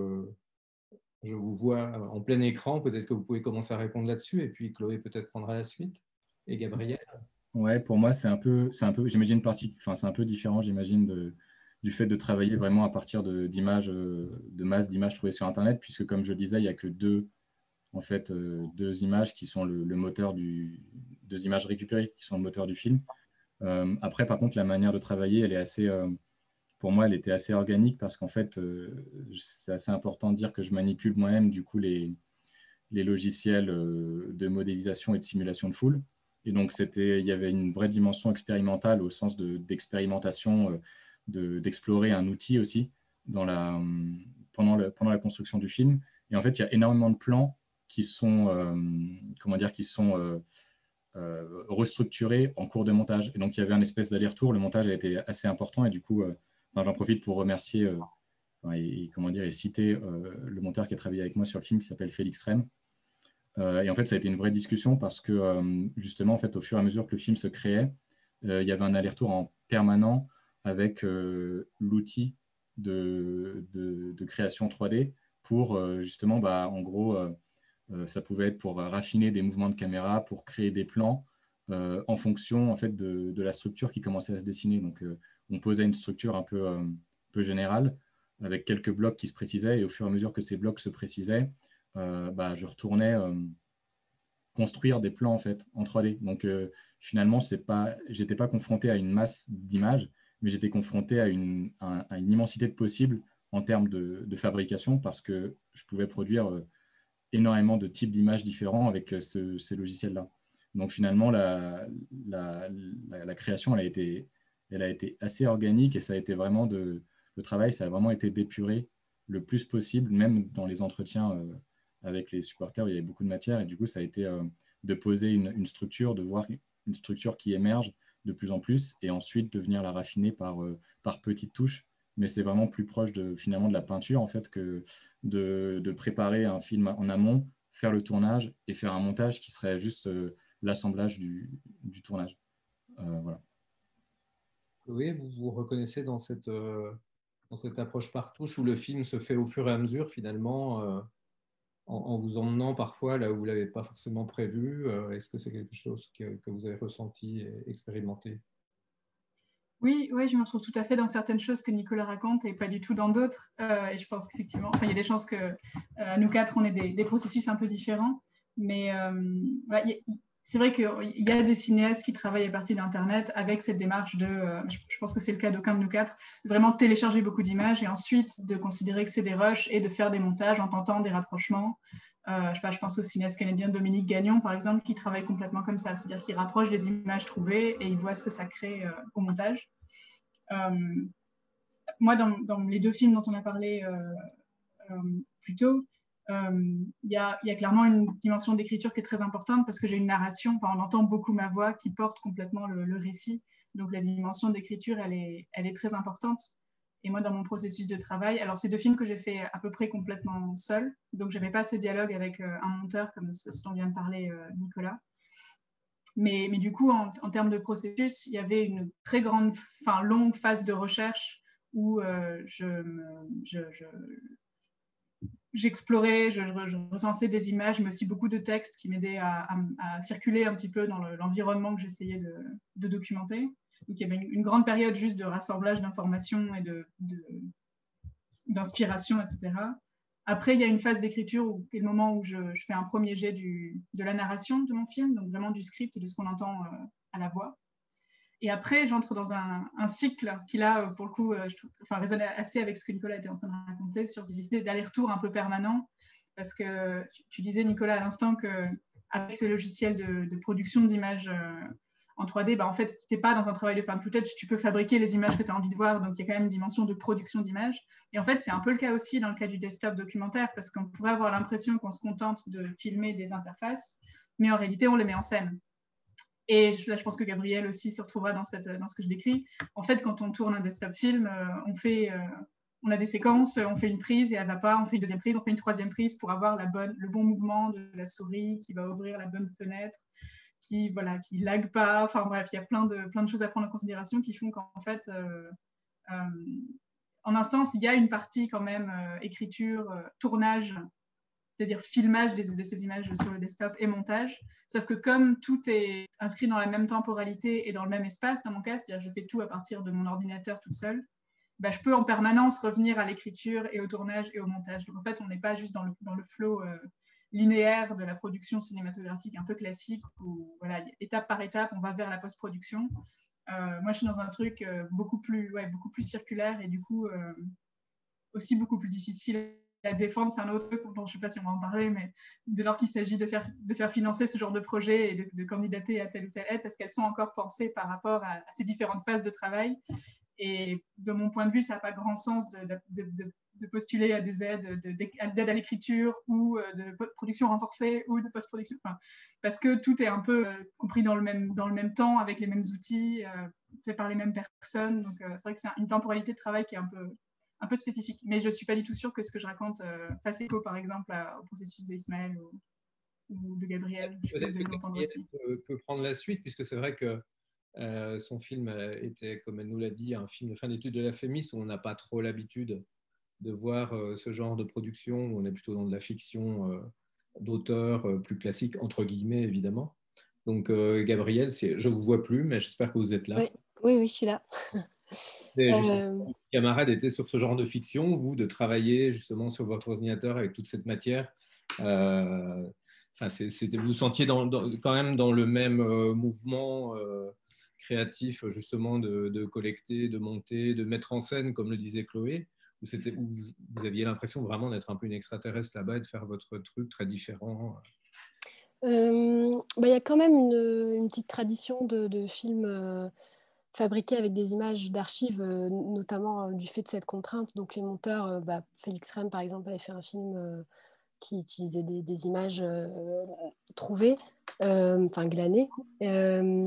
je vous vois en plein écran, peut-être que vous pouvez commencer à répondre là-dessus et puis Chloé peut-être prendra la suite. Et Gabriel? Ouais, pour moi, c'est un peu, c'est un peu, j'imagine partie, enfin, c'est un peu différent, j'imagine, de, du fait de travailler vraiment à partir de, d'images, de masse d'images trouvées sur Internet, puisque comme je le disais, il n'y a que deux, en fait, euh, deux images qui sont le, le moteur du, deux images récupérées qui sont le moteur du film. Euh, après, par contre, la manière de travailler, elle est assez, euh, pour moi, elle était assez organique parce qu'en fait, euh, c'est assez important de dire que je manipule moi-même, du coup, les, les logiciels euh, de modélisation et de simulation de foule. Et donc, c'était, il y avait une vraie dimension expérimentale au sens de, d'expérimentation, euh, de, d'explorer un outil aussi dans la, pendant, le, pendant la construction du film. Et en fait, il y a énormément de plans qui sont, euh, comment dire, qui sont euh, euh, restructurés en cours de montage. Et donc, il y avait un espèce d'aller-retour. Le montage a été assez important. Et du coup, euh, enfin, j'en profite pour remercier euh, et, et, comment dire, et citer euh, le monteur qui a travaillé avec moi sur le film, qui s'appelle Félix Rem. Euh, et en fait, ça a été une vraie discussion parce que, euh, justement, en fait, au fur et à mesure que le film se créait, euh, il y avait un aller-retour en permanent avec euh, l'outil de, de, de création trois D pour, euh, justement, bah, en gros, euh, euh, ça pouvait être pour raffiner des mouvements de caméra, pour créer des plans euh, en fonction, en fait, de, de la structure qui commençait à se dessiner. Donc, euh, on posait une structure un peu, euh, un peu générale avec quelques blocs qui se précisaient et au fur et à mesure que ces blocs se précisaient, Euh, bah, je retournais euh, construire des plans en fait en trois D. Donc euh, finalement, c'est pas, j'étais pas confronté à une masse d'images, mais j'étais confronté à une, à, à une immensité de possibles en termes de, de fabrication parce que je pouvais produire euh, énormément de types d'images différents avec euh, ce, ces logiciels-là. Donc finalement, la, la, la, la création, elle a, été, elle a été assez organique et ça a été vraiment de, le travail, ça a vraiment été d'épuré le plus possible, même dans les entretiens euh, avec les supporters, où il y avait beaucoup de matière. Et du coup, ça a été euh, de poser une, une structure, de voir une structure qui émerge de plus en plus, et ensuite de venir la raffiner par, euh, par petites touches. Mais c'est vraiment plus proche de, finalement, de la peinture, en fait, que de, de préparer un film en amont, faire le tournage et faire un montage qui serait juste euh, l'assemblage du, du tournage. Euh, voilà. Oui, vous vous reconnaissez dans cette, euh, dans cette approche par touche où le film se fait au fur et à mesure, finalement, euh, en, en vous emmenant parfois là où vous ne l'avez pas forcément prévu. Euh, est-ce que c'est quelque chose que, que vous avez ressenti et expérimenté? Oui, oui, je me retrouve tout à fait dans certaines choses que Nicolas raconte et pas du tout dans d'autres. Euh, et je pense qu'effectivement, enfin, il y a des chances que euh, nous quatre, on ait des, des processus un peu différents. Mais euh, ouais, c'est vrai qu'il y a des cinéastes qui travaillent à partir d'Internet avec cette démarche de, euh, je, je pense que c'est le cas d'aucun de nous quatre, de vraiment télécharger beaucoup d'images et ensuite de considérer que c'est des rushs et de faire des montages en tentant des rapprochements. Euh, je, sais pas, je pense au cinéaste canadien Dominique Gagnon, par exemple, qui travaille complètement comme ça, c'est-à-dire qu'il rapproche les images trouvées et il voit ce que ça crée euh, au montage. Euh, moi, dans, dans les deux films dont on a parlé euh, euh, plus tôt, il euh, y, a, y a clairement une dimension d'écriture qui est très importante parce que j'ai une narration, enfin, on entend beaucoup ma voix qui porte complètement le, le récit. Donc la dimension d'écriture, elle est, elle est très importante. Et moi, dans mon processus de travail, alors c'est deux films que j'ai fait à peu près complètement seul, donc je n'avais pas ce dialogue avec euh, un monteur comme ce, ce dont vient de parler euh, Nicolas. Mais, mais du coup, en, en termes de processus, il y avait une très grande, enfin longue phase de recherche où euh, je, je, je, j'explorais, je, je, je recensais des images, mais aussi beaucoup de textes qui m'aidaient à, à, à circuler un petit peu dans le, l'environnement que j'essayais de, de documenter. Donc il y avait une, une grande période juste de rassemblage d'informations et de, de, d'inspiration, et cetera. Après, il y a une phase d'écriture où c'est le moment où je, je fais un premier jet du, de la narration de mon film, donc vraiment du script et de ce qu'on entend euh, à la voix. Et après, j'entre dans un, un cycle qui, là, pour le coup, je trouve, enfin, résonne assez avec ce que Nicolas était en train de raconter sur ces idées d'aller-retour un peu permanent. Parce que tu, tu disais, Nicolas, à l'instant qu'avec ce logiciel de, de production d'images euh, en trois D, bah, en fait, tu n'es pas dans un travail de fan footage, tu peux fabriquer les images que tu as envie de voir, donc il y a quand même une dimension de production d'images. Et en fait, c'est un peu le cas aussi dans le cas du desktop documentaire, parce qu'on pourrait avoir l'impression qu'on se contente de filmer des interfaces, mais en réalité, on les met en scène. Et là, je pense que Gabriel aussi se retrouvera dans, cette, dans ce que je décris. En fait, quand on tourne un desktop film, euh, on, fait, euh, on a des séquences, on fait une prise et elle ne va pas, on fait une deuxième prise, on fait une troisième prise pour avoir la bonne, le bon mouvement de la souris qui va ouvrir la bonne fenêtre, qui voilà, qui lag pas. Enfin bref, il y a plein de, plein de choses à prendre en considération qui font qu'en fait, euh, euh, en un sens, il y a une partie quand même euh, écriture, euh, tournage, c'est-à-dire filmage des, de ces images sur le desktop et montage. Sauf que comme tout est inscrit dans la même temporalité et dans le même espace, dans mon cas, c'est-à-dire que je fais tout à partir de mon ordinateur toute seule, bah, je peux en permanence revenir à l'écriture et au tournage et au montage. Donc en fait, on n'est pas juste dans le, dans le flow euh, linéaire de la production cinématographique un peu classique où, voilà, étape par étape, on va vers la post-production. Euh, moi, je suis dans un truc euh, beaucoup, plus, ouais, beaucoup plus circulaire et du coup euh, aussi beaucoup plus difficile à défendre. C'est un autre truc dont je ne sais pas si on va en parler, mais dès lors qu'il s'agit de faire, de faire financer ce genre de projet et de, de candidater à telle ou telle aide, parce qu'elles sont encore pensées par rapport à, à ces différentes phases de travail. Et de mon point de vue, ça n'a pas grand sens de, de, de, de postuler à des aides de, de, d'aide à l'écriture ou de production renforcée ou de post-production, enfin, parce que tout est un peu euh, compris dans le, même, dans le même temps, avec les mêmes outils, euh, fait par les mêmes personnes. Donc euh, c'est vrai que c'est une temporalité de travail qui est un peu, un peu spécifique. Mais je ne suis pas du tout sûre que ce que je raconte euh, fasse écho, par exemple, à, au processus d'Ismaël ou, ou de Gabriel. Je Peut-être que Gabriel peut, peut prendre la suite, puisque c'est vrai que Euh, son film était, comme elle nous l'a dit, un film de fin d'études de la Fémis où on n'a pas trop l'habitude de voir euh, ce genre de production, où on est plutôt dans de la fiction euh, d'auteur euh, plus classique, entre guillemets, évidemment. Donc, euh, Gabriel, je ne vous vois plus, mais j'espère que vous êtes là. Oui, oui, oui je suis là. euh... Votre camarade était sur ce genre de fiction, vous, de travailler justement sur votre ordinateur avec toute cette matière. Euh... Enfin, c'est, c'est, vous vous sentiez dans, dans, quand même dans le même euh, mouvement euh, créatif, justement, de, de collecter, de monter, de mettre en scène, comme le disait Chloé, où, c'était, où vous, vous aviez l'impression vraiment d'être un peu une extraterrestre là-bas et de faire votre truc très différent? euh, bah, y a quand même une, une petite tradition de, de films euh, fabriqué avec des images d'archives, euh, notamment euh, du fait de cette contrainte. Donc les monteurs, euh, bah, Félix Rem par exemple, avait fait un film euh, qui utilisait des, des images euh, trouvées, euh, enfin glanées. Euh,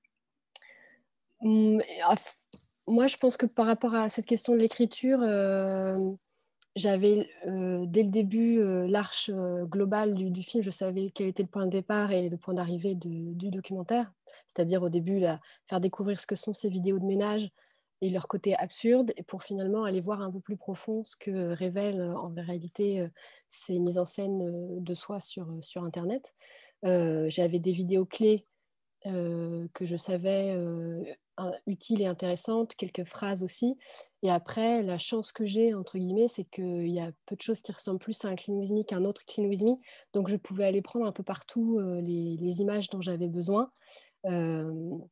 moi, je pense que par rapport à cette question de l'écriture, euh, j'avais euh, dès le début euh, l'arche euh, globale du, du film. Je savais quel était le point de départ et le point d'arrivée de- du documentaire. C'est-à-dire au début, là, faire découvrir ce que sont ces vidéos de ménage et leur côté absurde, et pour finalement aller voir un peu plus profond ce que révèlent euh, en réalité euh, ces mises en scène euh, de soi sur, sur Internet. Euh, j'avais des vidéos clés euh, que je savais euh, utiles et intéressantes, quelques phrases aussi. Et après, la chance que j'ai, entre guillemets, c'est qu'il y a peu de choses qui ressemblent plus à un Clean With Me qu'un autre Clean With Me. Donc, je pouvais aller prendre un peu partout euh, les, les images dont j'avais besoin. Euh,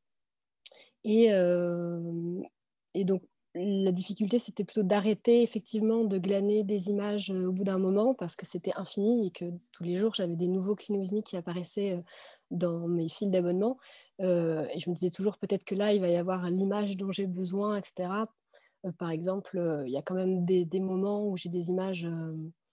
et, euh, et donc, la difficulté, c'était plutôt d'arrêter effectivement de glaner des images euh, au bout d'un moment parce que c'était infini et que tous les jours, j'avais des nouveaux Clean With Me qui apparaissaient euh, dans mes fils d'abonnement. Euh, et je me disais toujours peut-être que là, il va y avoir l'image dont j'ai besoin, et cetera. Euh, par exemple, euh, il y a quand même des, des moments où j'ai des images euh,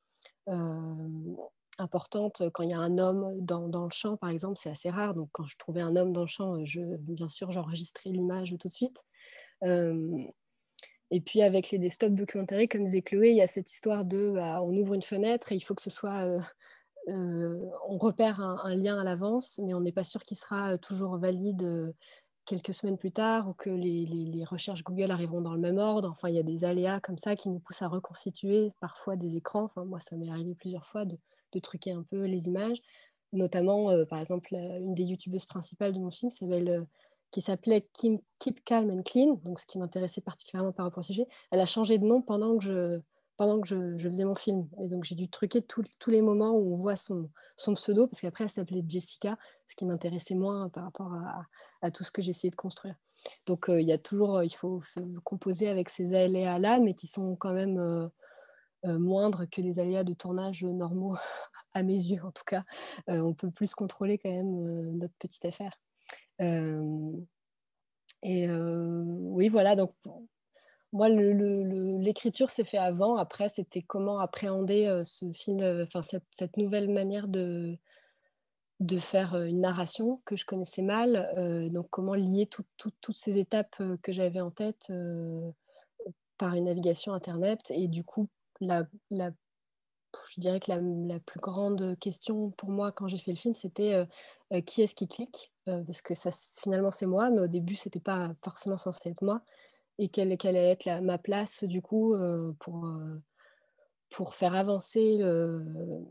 euh, importantes. Quand il y a un homme dans, dans le champ, par exemple, c'est assez rare. Donc, quand je trouvais un homme dans le champ, je, bien sûr, j'enregistrais l'image tout de suite. Euh, et puis, avec les desktops documentaires, comme disait Chloé, il y a cette histoire de bah, on ouvre une fenêtre et il faut que ce soit. Euh, euh, on repère un, un lien à l'avance, mais on n'est pas sûr qu'il sera toujours valide euh, quelques semaines plus tard ou que les, les, les recherches Google arriveront dans le même ordre. Enfin, il y a des aléas comme ça qui nous poussent à reconstituer parfois des écrans. Enfin, moi, ça m'est arrivé plusieurs fois de, de truquer un peu les images. Notamment, euh, par exemple, une des youtubeuses principales de mon film s'appelle, euh, qui s'appelait Kim, Keep Calm and Clean, donc ce qui m'intéressait particulièrement par rapport au sujet. Elle a changé de nom pendant que je, pendant que je, je faisais mon film. Et donc, j'ai dû truquer tous les moments où on voit son, son pseudo, parce qu'après, elle s'appelait Jessica, ce qui m'intéressait moins par rapport à, à tout ce que j'essayais de construire. Donc, euh, il y a toujours, il faut, faut composer avec ces aléas-là, mais qui sont quand même euh, euh, moindres que les aléas de tournage normaux, à mes yeux en tout cas. Euh, on peut plus contrôler quand même euh, notre petite affaire. Euh, et euh, oui, voilà, donc moi, le, le, l'écriture s'est fait avant. Après, c'était comment appréhender euh, ce film, enfin euh, cette, cette nouvelle manière de, de faire une narration que je connaissais mal. Euh, donc, comment lier tout, tout, toutes ces étapes euh, que j'avais en tête euh, par une navigation Internet. Et du coup, la, la, je dirais que la, la, plus grande question pour moi quand j'ai fait le film, c'était euh, euh, qui est-ce qui clique euh, parce que ça, finalement, c'est moi, mais au début, c'était pas forcément censé être moi. Et quelle, quelle allait être la, ma place, du coup, euh, pour, euh, pour faire avancer le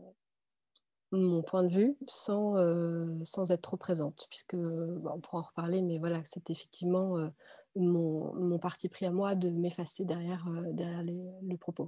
mon point de vue sans, euh, sans être trop présente, puisque bah, on pourra en reparler, mais voilà, c'est effectivement euh, mon, mon parti pris à moi de m'effacer derrière, euh, derrière les, le propos.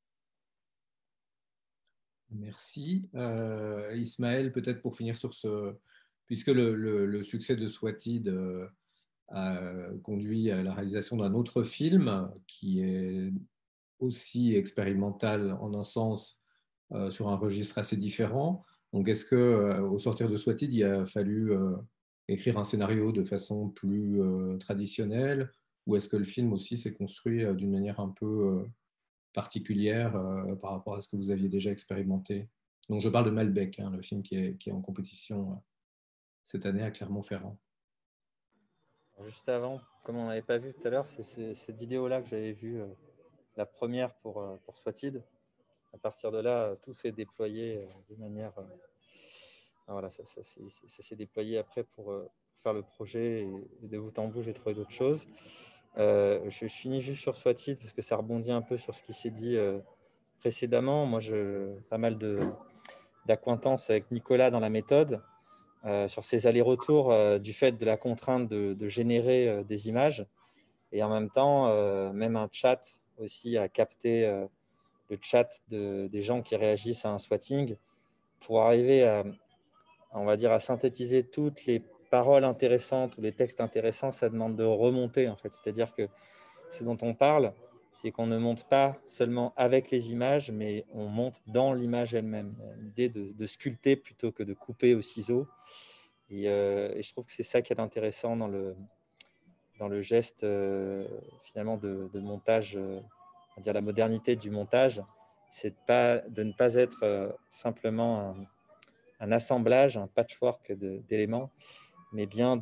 Merci. Euh, Ismaël, peut-être pour finir sur ce, puisque le, le, le succès de Swatid euh, a conduit à la réalisation d'un autre film qui est aussi expérimental en un sens euh, sur un registre assez différent. Donc, est-ce que euh, au sortir de Swatid, il a fallu euh, écrire un scénario de façon plus euh, traditionnelle, ou est-ce que le film aussi s'est construit euh, d'une manière un peu euh, particulière euh, par rapport à ce que vous aviez déjà expérimenté? Donc, je parle de Malbec, hein, le film qui est, qui est en compétition euh, cette année à Clermont-Ferrand. Juste avant, comme on n'avait pas vu tout à l'heure, c'est cette vidéo-là que j'avais vue, euh, la première pour, euh, pour Swatid. À partir de là, tout s'est déployé euh, de manière... Euh, voilà, ça, ça, ça, ça s'est déployé après pour, euh, pour faire le projet, et, et de bout en bout, j'ai trouvé d'autres choses. Euh, je, je finis juste sur Swatid parce que ça rebondit un peu sur ce qui s'est dit euh, précédemment. Moi, je pas mal d'acquaintances avec Nicolas dans la méthode. Euh, sur ces allers-retours euh, du fait de la contrainte de, de générer euh, des images. Et en même temps, euh, même un chat aussi à capter euh, le chat de, des gens qui réagissent à un swatting pour arriver à, on va dire, à synthétiser toutes les paroles intéressantes ou les textes intéressants. Ça demande de remonter, en fait. C'est-à-dire que ce dont on parle, c'est qu'on ne monte pas seulement avec les images, mais on monte dans l'image elle-même. L'idée de, de sculpter plutôt que de couper au ciseau. Et, euh, et je trouve que c'est ça qui est intéressant dans le, dans le geste euh, finalement de, de montage, euh, on va dire la modernité du montage, c'est de, pas, de ne pas être euh, simplement un, un assemblage, un patchwork d'éléments, mais bien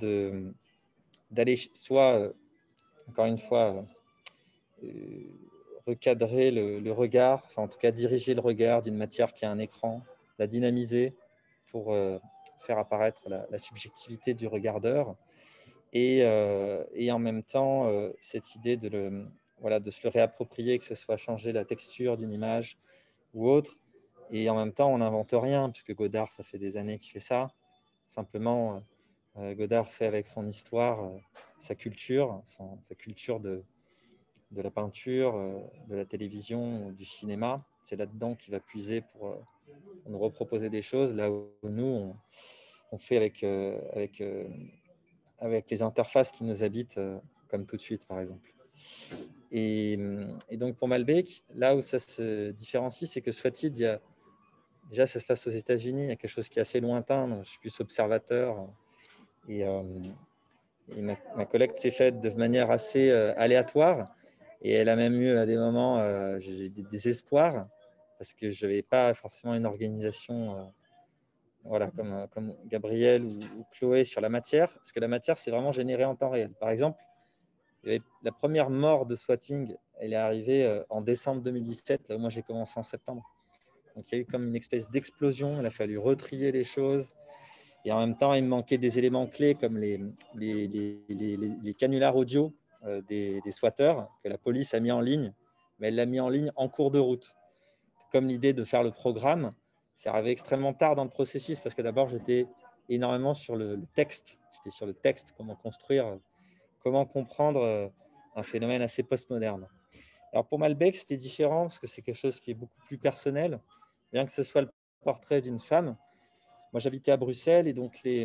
d'aller soit, euh, encore une fois, euh, recadrer le, le regard, enfin en tout cas diriger le regard d'une matière qui a un écran, la dynamiser pour euh, faire apparaître la, la subjectivité du regardeur, et, euh, et en même temps euh, cette idée de, le, voilà, de se le réapproprier, que ce soit changer la texture d'une image ou autre, et en même temps on n'invente rien, puisque Godard, ça fait des années qu'il fait ça, simplement euh, Godard fait avec son histoire, euh, sa culture, son, sa culture de de la peinture, de la télévision, du cinéma. C'est là-dedans qu'il va puiser pour, pour nous reproposer des choses, là où nous, on, on fait avec, euh, avec, euh, avec les interfaces qui nous habitent, euh, comme tout de suite, par exemple. Et, et donc, pour Malbec, là où ça se différencie, c'est que Swatid, il y a, déjà, ça se passe aux États-Unis, il y a quelque chose qui est assez lointain, donc je suis plus observateur. Et, euh, et ma, ma collecte s'est faite de manière assez euh, aléatoire. Et elle a même eu à des moments, euh, j'ai des désespoirs parce que je n'avais pas forcément une organisation euh, voilà, comme, comme Gabriel ou, ou Chloé sur la matière, parce que la matière, c'est vraiment généré en temps réel. Par exemple, il y avait la première mort de Swatting, elle est arrivée euh, en décembre deux mille dix-sept, là où moi j'ai commencé en septembre. Donc il y a eu comme une espèce d'explosion, il a fallu retrier les choses. Et en même temps, il me manquait des éléments clés comme les, les, les, les, les canulars audio euh, des, des swatters que la police a mis en ligne, mais elle l'a mis en ligne en cours de route. Comme l'idée de faire le programme, c'est arrivé extrêmement tard dans le processus parce que d'abord, j'étais énormément sur le, le texte. J'étais sur le texte, comment construire, comment comprendre euh, un phénomène assez postmoderne. Alors pour Malbec, c'était différent parce que c'est quelque chose qui est beaucoup plus personnel, bien que ce soit le portrait d'une femme. Moi, j'habitais à Bruxelles et donc les,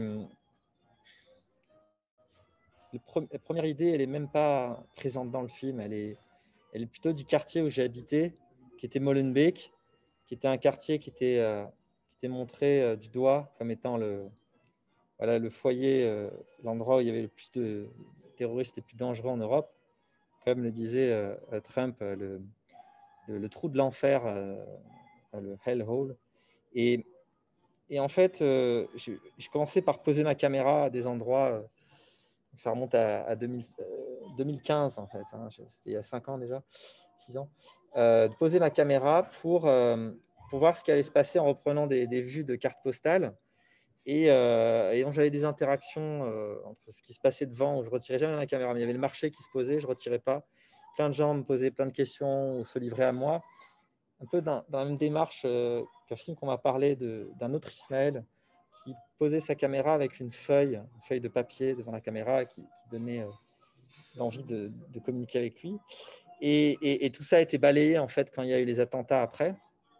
les pre- la première idée, elle n'est même pas présente dans le film. Elle est, elle est plutôt du quartier où j'ai habité, qui était Molenbeek, qui était un quartier qui était, euh, qui était montré euh, du doigt comme étant le, voilà, le foyer, euh, l'endroit où il y avait le plus de terroristes les plus dangereux en Europe. Comme le disait euh, Trump, euh, le, le, le trou de l'enfer, euh, le hellhole. Et Et en fait, euh, j'ai commencé par poser ma caméra à des endroits, euh, ça remonte à, à deux mille, euh, deux mille quinze en fait, hein, c'était il y a cinq ans déjà, six ans, euh, de poser ma caméra pour, euh, pour voir ce qui allait se passer en reprenant des, des vues de cartes postales. Et, euh, et donc j'avais des interactions euh, entre ce qui se passait devant, où je ne retirais jamais ma caméra, mais il y avait le marché qui se posait, je ne retirais pas. Plein de gens me posaient plein de questions ou se livraient à moi. Un peu dans, dans la même démarche euh, qu'un film qu'on m'a parlé d'un autre Ismaël qui posait sa caméra avec une feuille, une feuille de papier devant la caméra qui, qui donnait euh, l'envie de, de communiquer avec lui. Et, et, et tout ça a été balayé en fait quand il y a eu les attentats après.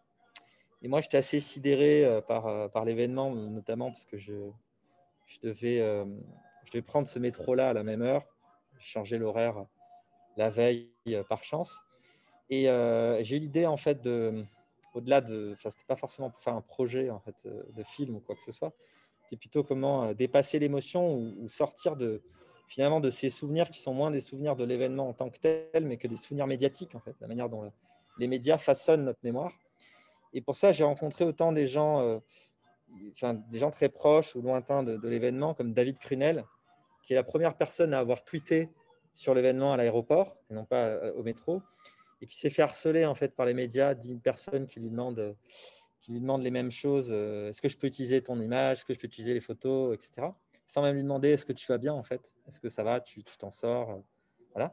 Et moi, j'étais assez sidéré euh, par, euh, par l'événement, notamment parce que je, je, devais, euh, je devais prendre ce métro-là à la même heure, changer l'horaire la veille euh, par chance. Et euh, j'ai eu l'idée, en fait, de, au-delà de, enfin, c'était pas forcément pour faire un projet en fait, de film ou quoi que ce soit, c'était plutôt comment dépasser l'émotion ou, ou sortir de, finalement de ces souvenirs qui sont moins des souvenirs de l'événement en tant que tel, mais que des souvenirs médiatiques, en fait, la manière dont les médias façonnent notre mémoire. Et pour ça, j'ai rencontré autant des gens, euh, enfin, des gens très proches ou lointains de, de l'événement, comme David Crunel, qui est la première personne à avoir tweeté sur l'événement à l'aéroport, et non pas au métro, et qui s'est fait harceler en fait, par les médias, d'une personne qui lui demande, qui lui demande les mêmes choses. Euh, est-ce que je peux utiliser ton image? Est-ce que je peux utiliser les photos, et cetera. Sans même lui demander est-ce que tu vas bien en fait? Est-ce que ça va? Tu t'en sors? euh, Voilà.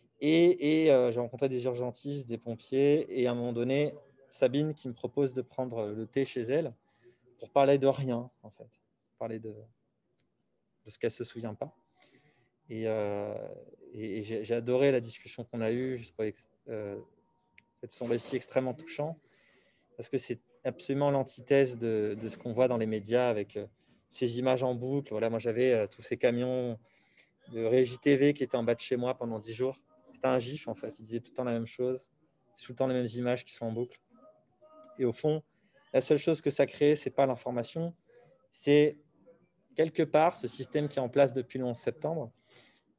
Et, et euh, j'ai rencontré des urgentistes, des pompiers, et à un moment donné, Sabine qui me propose de prendre le thé chez elle pour parler de rien en fait, parler de, de ce qu'elle ne se souvient pas. Et, euh, et, et j'ai, j'ai adoré la discussion qu'on a eue. Je trouvais que euh, son récit extrêmement touchant parce que c'est absolument l'antithèse de, de ce qu'on voit dans les médias avec euh, ces images en boucle. Voilà, moi, j'avais euh, tous ces camions de Régie T V qui étaient en bas de chez moi pendant dix jours. C'était un gif, en fait. Ils disaient tout le temps la même chose. C'est tout le temps les mêmes images qui sont en boucle. Et au fond, la seule chose que ça crée, ce n'est pas l'information. C'est quelque part ce système qui est en place depuis le onze septembre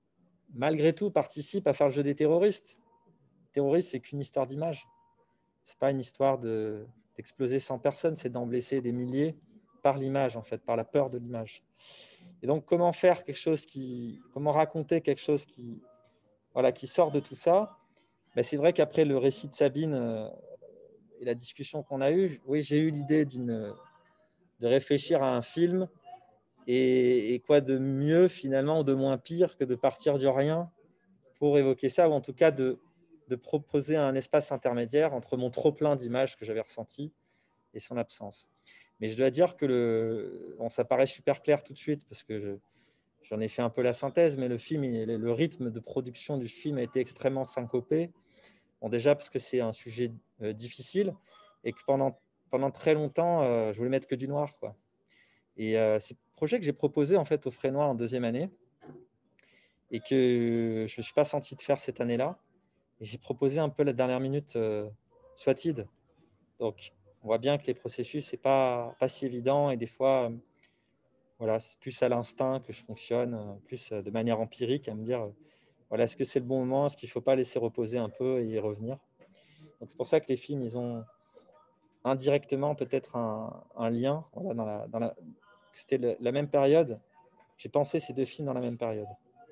malgré tout, participe à faire le jeu des terroristes. Le terroriste, c'est qu'une histoire d'image. Ce n'est pas une histoire de, d'exploser cent personnes, c'est d'en blesser des milliers par l'image, en fait, par la peur de l'image. Et donc, comment faire quelque chose qui, comment raconter quelque chose qui, voilà, qui sort de tout ça? Ben, c'est vrai qu'après le récit de Sabine euh, et la discussion qu'on a eue, oui, j'ai eu l'idée d'une, de réfléchir à un film. Et, et quoi de mieux, finalement, ou de moins pire que de partir du rien pour évoquer ça, ou en tout cas de, de proposer un espace intermédiaire entre mon trop-plein d'images que j'avais ressenti et son absence. Mais je dois dire que le, bon, ça paraît super clair tout de suite parce que je, j'en ai fait un peu la synthèse, mais le film, il, le rythme de production du film a été extrêmement syncopé. Bon, déjà parce que c'est un sujet euh, difficile et que pendant, pendant très longtemps, euh, je voulais mettre que du noir, quoi. Et euh, c'est le projet que j'ai proposé en fait au Frénois en deuxième année et que je ne me suis pas senti de faire cette année-là. Et j'ai proposé un peu la dernière minute euh, Swatid. Donc, on voit bien que les processus, ce n'est pas, pas si évident et des fois, euh, voilà, c'est plus à l'instinct que je fonctionne, euh, plus euh, de manière empirique à me dire, euh, voilà, est-ce que c'est le bon moment, est-ce qu'il ne faut pas laisser reposer un peu et y revenir. Donc, c'est pour ça que les films, ils ont indirectement peut-être un, un lien voilà, dans la, dans la, c'était le, la même période. J'ai pensé ces deux films dans la même période.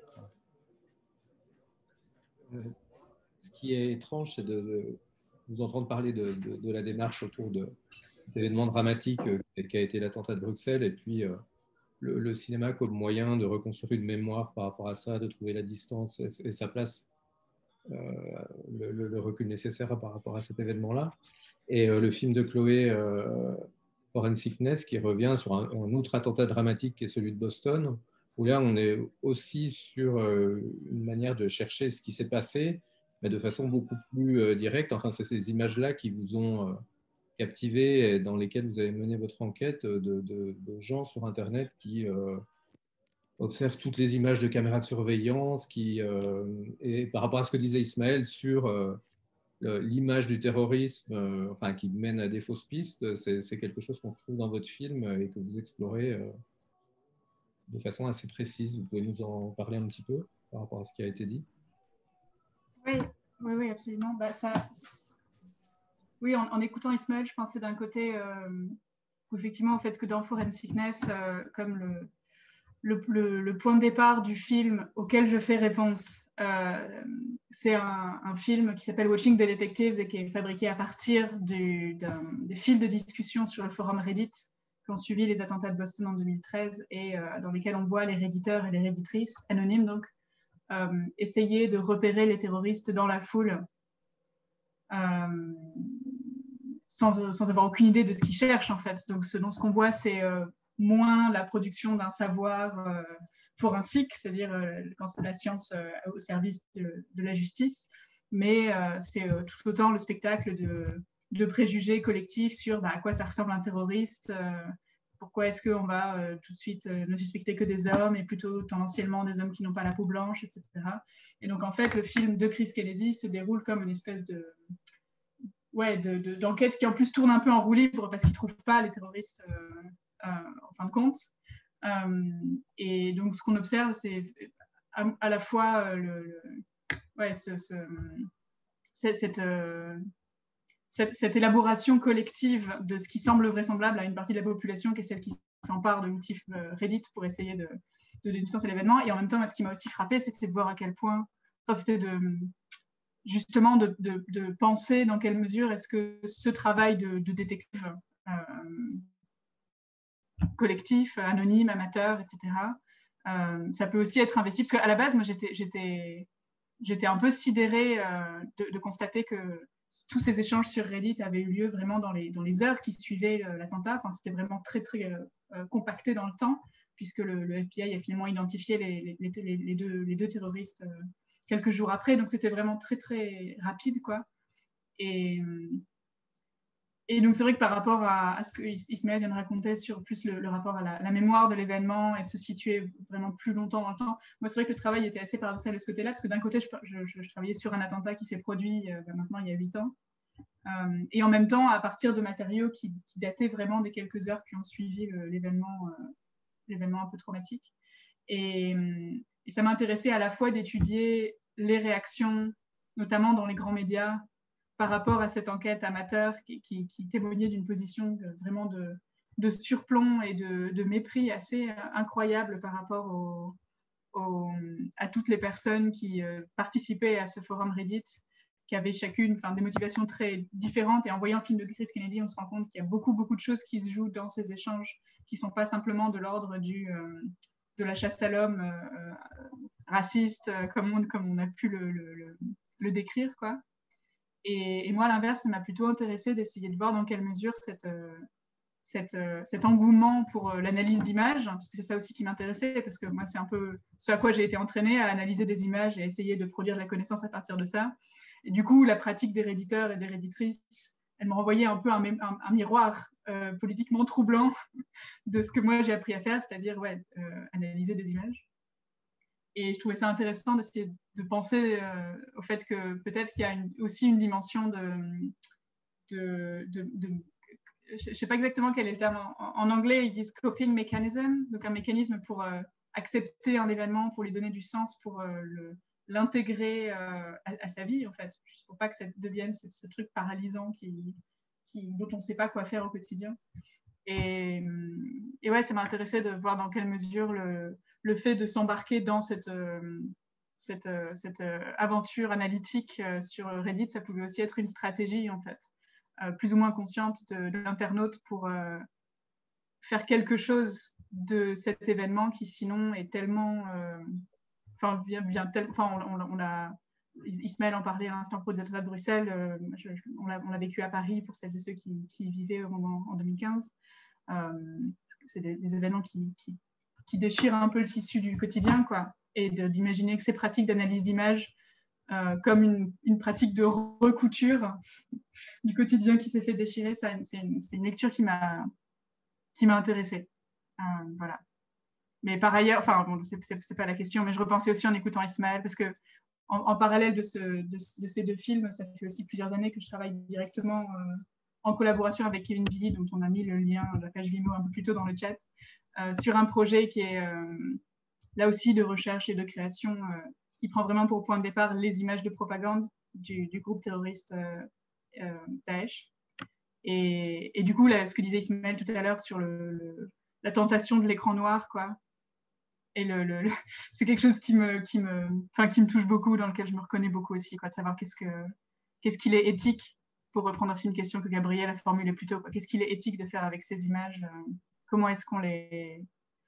Ce qui est étrange, c'est de, de vous entendre parler de, de, de la démarche autour de cet événement dramatique euh, qui a été l'attentat de Bruxelles, et puis euh, le, le cinéma comme moyen de reconstruire une mémoire par rapport à ça, de trouver la distance et, et sa place, euh, le, le, le recul nécessaire par rapport à cet événement-là. Et euh, le film de Chloé, euh, Forensic-ness, qui revient sur un, un autre attentat dramatique qui est celui de Boston, où là, on est aussi sur euh, une manière de chercher ce qui s'est passé, mais de façon beaucoup plus euh, directe. Enfin, c'est ces images-là qui vous ont euh, captivé et dans lesquelles vous avez mené votre enquête de, de, de gens sur Internet qui euh, observent toutes les images de caméras de surveillance, qui, euh, et par rapport à ce que disait Ismaël sur euh, l'image du terrorisme, euh, enfin, qui mène à des fausses pistes, c'est quelque chose qu'on retrouve dans votre film et que vous explorez euh, de façon assez précise. Vous pouvez nous en parler un petit peu par rapport à ce qui a été dit? Oui, oui, oui, absolument. Bah, ça, oui, en, en écoutant Ismaël, je pensais d'un côté, euh, effectivement, au fait que dans Forensic-ness, euh, comme le, le, le, le point de départ du film auquel je fais réponse, euh, c'est un, un film qui s'appelle Watching the Detectives et qui est fabriqué à partir du, des fils de discussion sur le forum Reddit qui ont suivi les attentats de Boston en deux mille treize et euh, dans lesquels on voit les redditeurs et les redditrices, anonymes donc, euh, essayer de repérer les terroristes dans la foule euh, sans, sans avoir aucune idée de ce qu'ils cherchent en fait. Donc ce, ce qu'on voit, c'est euh, moins la production d'un savoir euh, forensique, c'est-à-dire euh, quand c'est la science euh, au service de, de la justice, mais euh, c'est euh, tout autant le spectacle de, de préjugés collectifs sur bah, à quoi ça ressemble un terroriste, euh, pourquoi est-ce qu'on va euh, tout de suite euh, ne suspecter que des hommes et plutôt tendanciellement des hommes qui n'ont pas la peau blanche, et cetera. Et donc en fait, le film de Chris Kennedy se déroule comme une espèce de ouais, de, de, d'enquête qui en plus tourne un peu en roue libre parce qu'ils ne trouvent pas les terroristes euh, euh, en fin de compte. Euh, et donc ce qu'on observe, c'est à, à la fois euh, le, le, ouais, ce, ce, cette, euh, cette, cette élaboration collective de ce qui semble vraisemblable à une partie de la population qui est celle qui s'empare de motifs euh, Reddit pour essayer de, de donner du sens à l'événement. Et en même temps, ce qui m'a aussi frappé, c'était de voir à quel point, enfin, c'était de justement de, de, de penser dans quelle mesure est-ce que ce travail de, de détective euh, collectif, anonyme, amateur, et cetera, euh, ça peut aussi être investi. Parce qu'à la base, moi, j'étais, j'étais, j'étais un peu sidérée euh, de, de constater que tous ces échanges sur Reddit avaient eu lieu vraiment dans les, dans les heures qui suivaient l'attentat. Enfin, c'était vraiment très, très euh, compacté dans le temps, puisque le, le F B I a finalement identifié les, les, les, les, deux, les deux terroristes euh, quelques jours après. Donc, c'était vraiment très, très rapide, quoi. Et, et donc, c'est vrai que par rapport à, à ce que Ismaël vient de raconter sur plus le, le rapport à la, la mémoire de l'événement et se situer vraiment plus longtemps dans le temps, moi, c'est vrai que le travail était assez paradoxal de ce côté-là, parce que d'un côté, je, je, je travaillais sur un attentat qui s'est produit euh, ben maintenant il y a huit ans. Euh, et en même temps, à partir de matériaux qui, qui dataient vraiment des quelques heures qui ont suivi l'événement, euh, l'événement un peu traumatique. Et, et ça m'intéressait à la fois d'étudier les réactions, notamment dans les grands médias, par rapport à cette enquête amateur qui, qui, qui témoignait d'une position de, vraiment de, de surplomb et de, de mépris assez incroyable par rapport au, au, à toutes les personnes qui euh, participaient à ce forum Reddit, qui avaient chacune enfin, des motivations très différentes. Et en voyant le film de Chris Kennedy, on se rend compte qu'il y a beaucoup, beaucoup de choses qui se jouent dans ces échanges, qui ne sont pas simplement de l'ordre du, euh, de la chasse à l'homme euh, raciste, euh, comme, on, comme on a pu le, le, le, le décrire, quoi. Et, et moi, à l'inverse, ça m'a plutôt intéressé d'essayer de voir dans quelle mesure cette, euh, cette, euh, cet engouement pour euh, l'analyse d'images, parce que c'est ça aussi qui m'intéressait, parce que moi, c'est un peu ce à quoi j'ai été entraînée, à analyser des images et à essayer de produire de la connaissance à partir de ça. Et du coup, la pratique des réditeurs et des réditrices, elle me renvoyait un peu un, un, un miroir euh, politiquement troublant de ce que moi, j'ai appris à faire, c'est-à-dire ouais, euh, analyser des images. Et je trouvais ça intéressant d'essayer de penser euh, au fait que peut-être qu'il y a une, aussi une dimension de, de, de, de je ne sais pas exactement quel est le terme. En, en anglais, ils disent coping mechanism, donc un mécanisme pour euh, accepter un événement, pour lui donner du sens, pour euh, l'intégrer euh, à, à sa vie, en fait, juste pour pas que ça devienne ce, ce truc paralysant qui, qui, dont on ne sait pas quoi faire au quotidien. Et, et ouais, ça m'a intéressé de voir dans quelle mesure le, le fait de s'embarquer dans cette, euh, cette, euh, cette euh, aventure analytique euh, sur Reddit, ça pouvait aussi être une stratégie, en fait, euh, plus ou moins consciente de, de l'internaute pour euh, faire quelque chose de cet événement qui, sinon, est tellement... Enfin, euh, vient, vient tel, enfin on, on, on a... Ismaël en parlait à l'instant pour les attentats de Bruxelles. Euh, je, je, on l'a vécu à Paris pour celles et ceux qui, qui y vivaient au moment, en deux mille quinze. Euh, c'est des, des événements qui, qui, qui déchirent un peu le tissu du quotidien, quoi. Et d'imaginer que ces pratiques d'analyse d'image euh, comme une, une pratique de recouture du quotidien qui s'est fait déchirer, c'est une, une lecture qui m'a qui m'a intéressée. Euh, voilà. Mais par ailleurs, enfin, bon, c'est pas la question, mais je repensais aussi en écoutant Ismaël, parce que en, en parallèle de, ce, de, de ces deux films, ça fait aussi plusieurs années que je travaille directement euh, en collaboration avec Kevin Billy, dont on a mis le lien de la page Vimeo un peu plus tôt dans le chat, euh, sur un projet qui est euh, là aussi de recherche et de création, euh, qui prend vraiment pour point de départ les images de propagande du, du groupe terroriste euh, euh, Daesh. Et, et du coup, là, ce que disait Ismaël tout à l'heure sur le, le, la tentation de l'écran noir, quoi. Et le, le, le, c'est quelque chose qui me, qui, me, enfin, qui me touche beaucoup, dans lequel je me reconnais beaucoup aussi, quoi, de savoir qu'est-ce que, qu'est-ce qu'il est éthique, pour reprendre aussi une question que Gabrielle a formulée plus tôt, qu'est-ce qu'il est éthique de faire avec ces images, euh, comment est-ce qu'on les...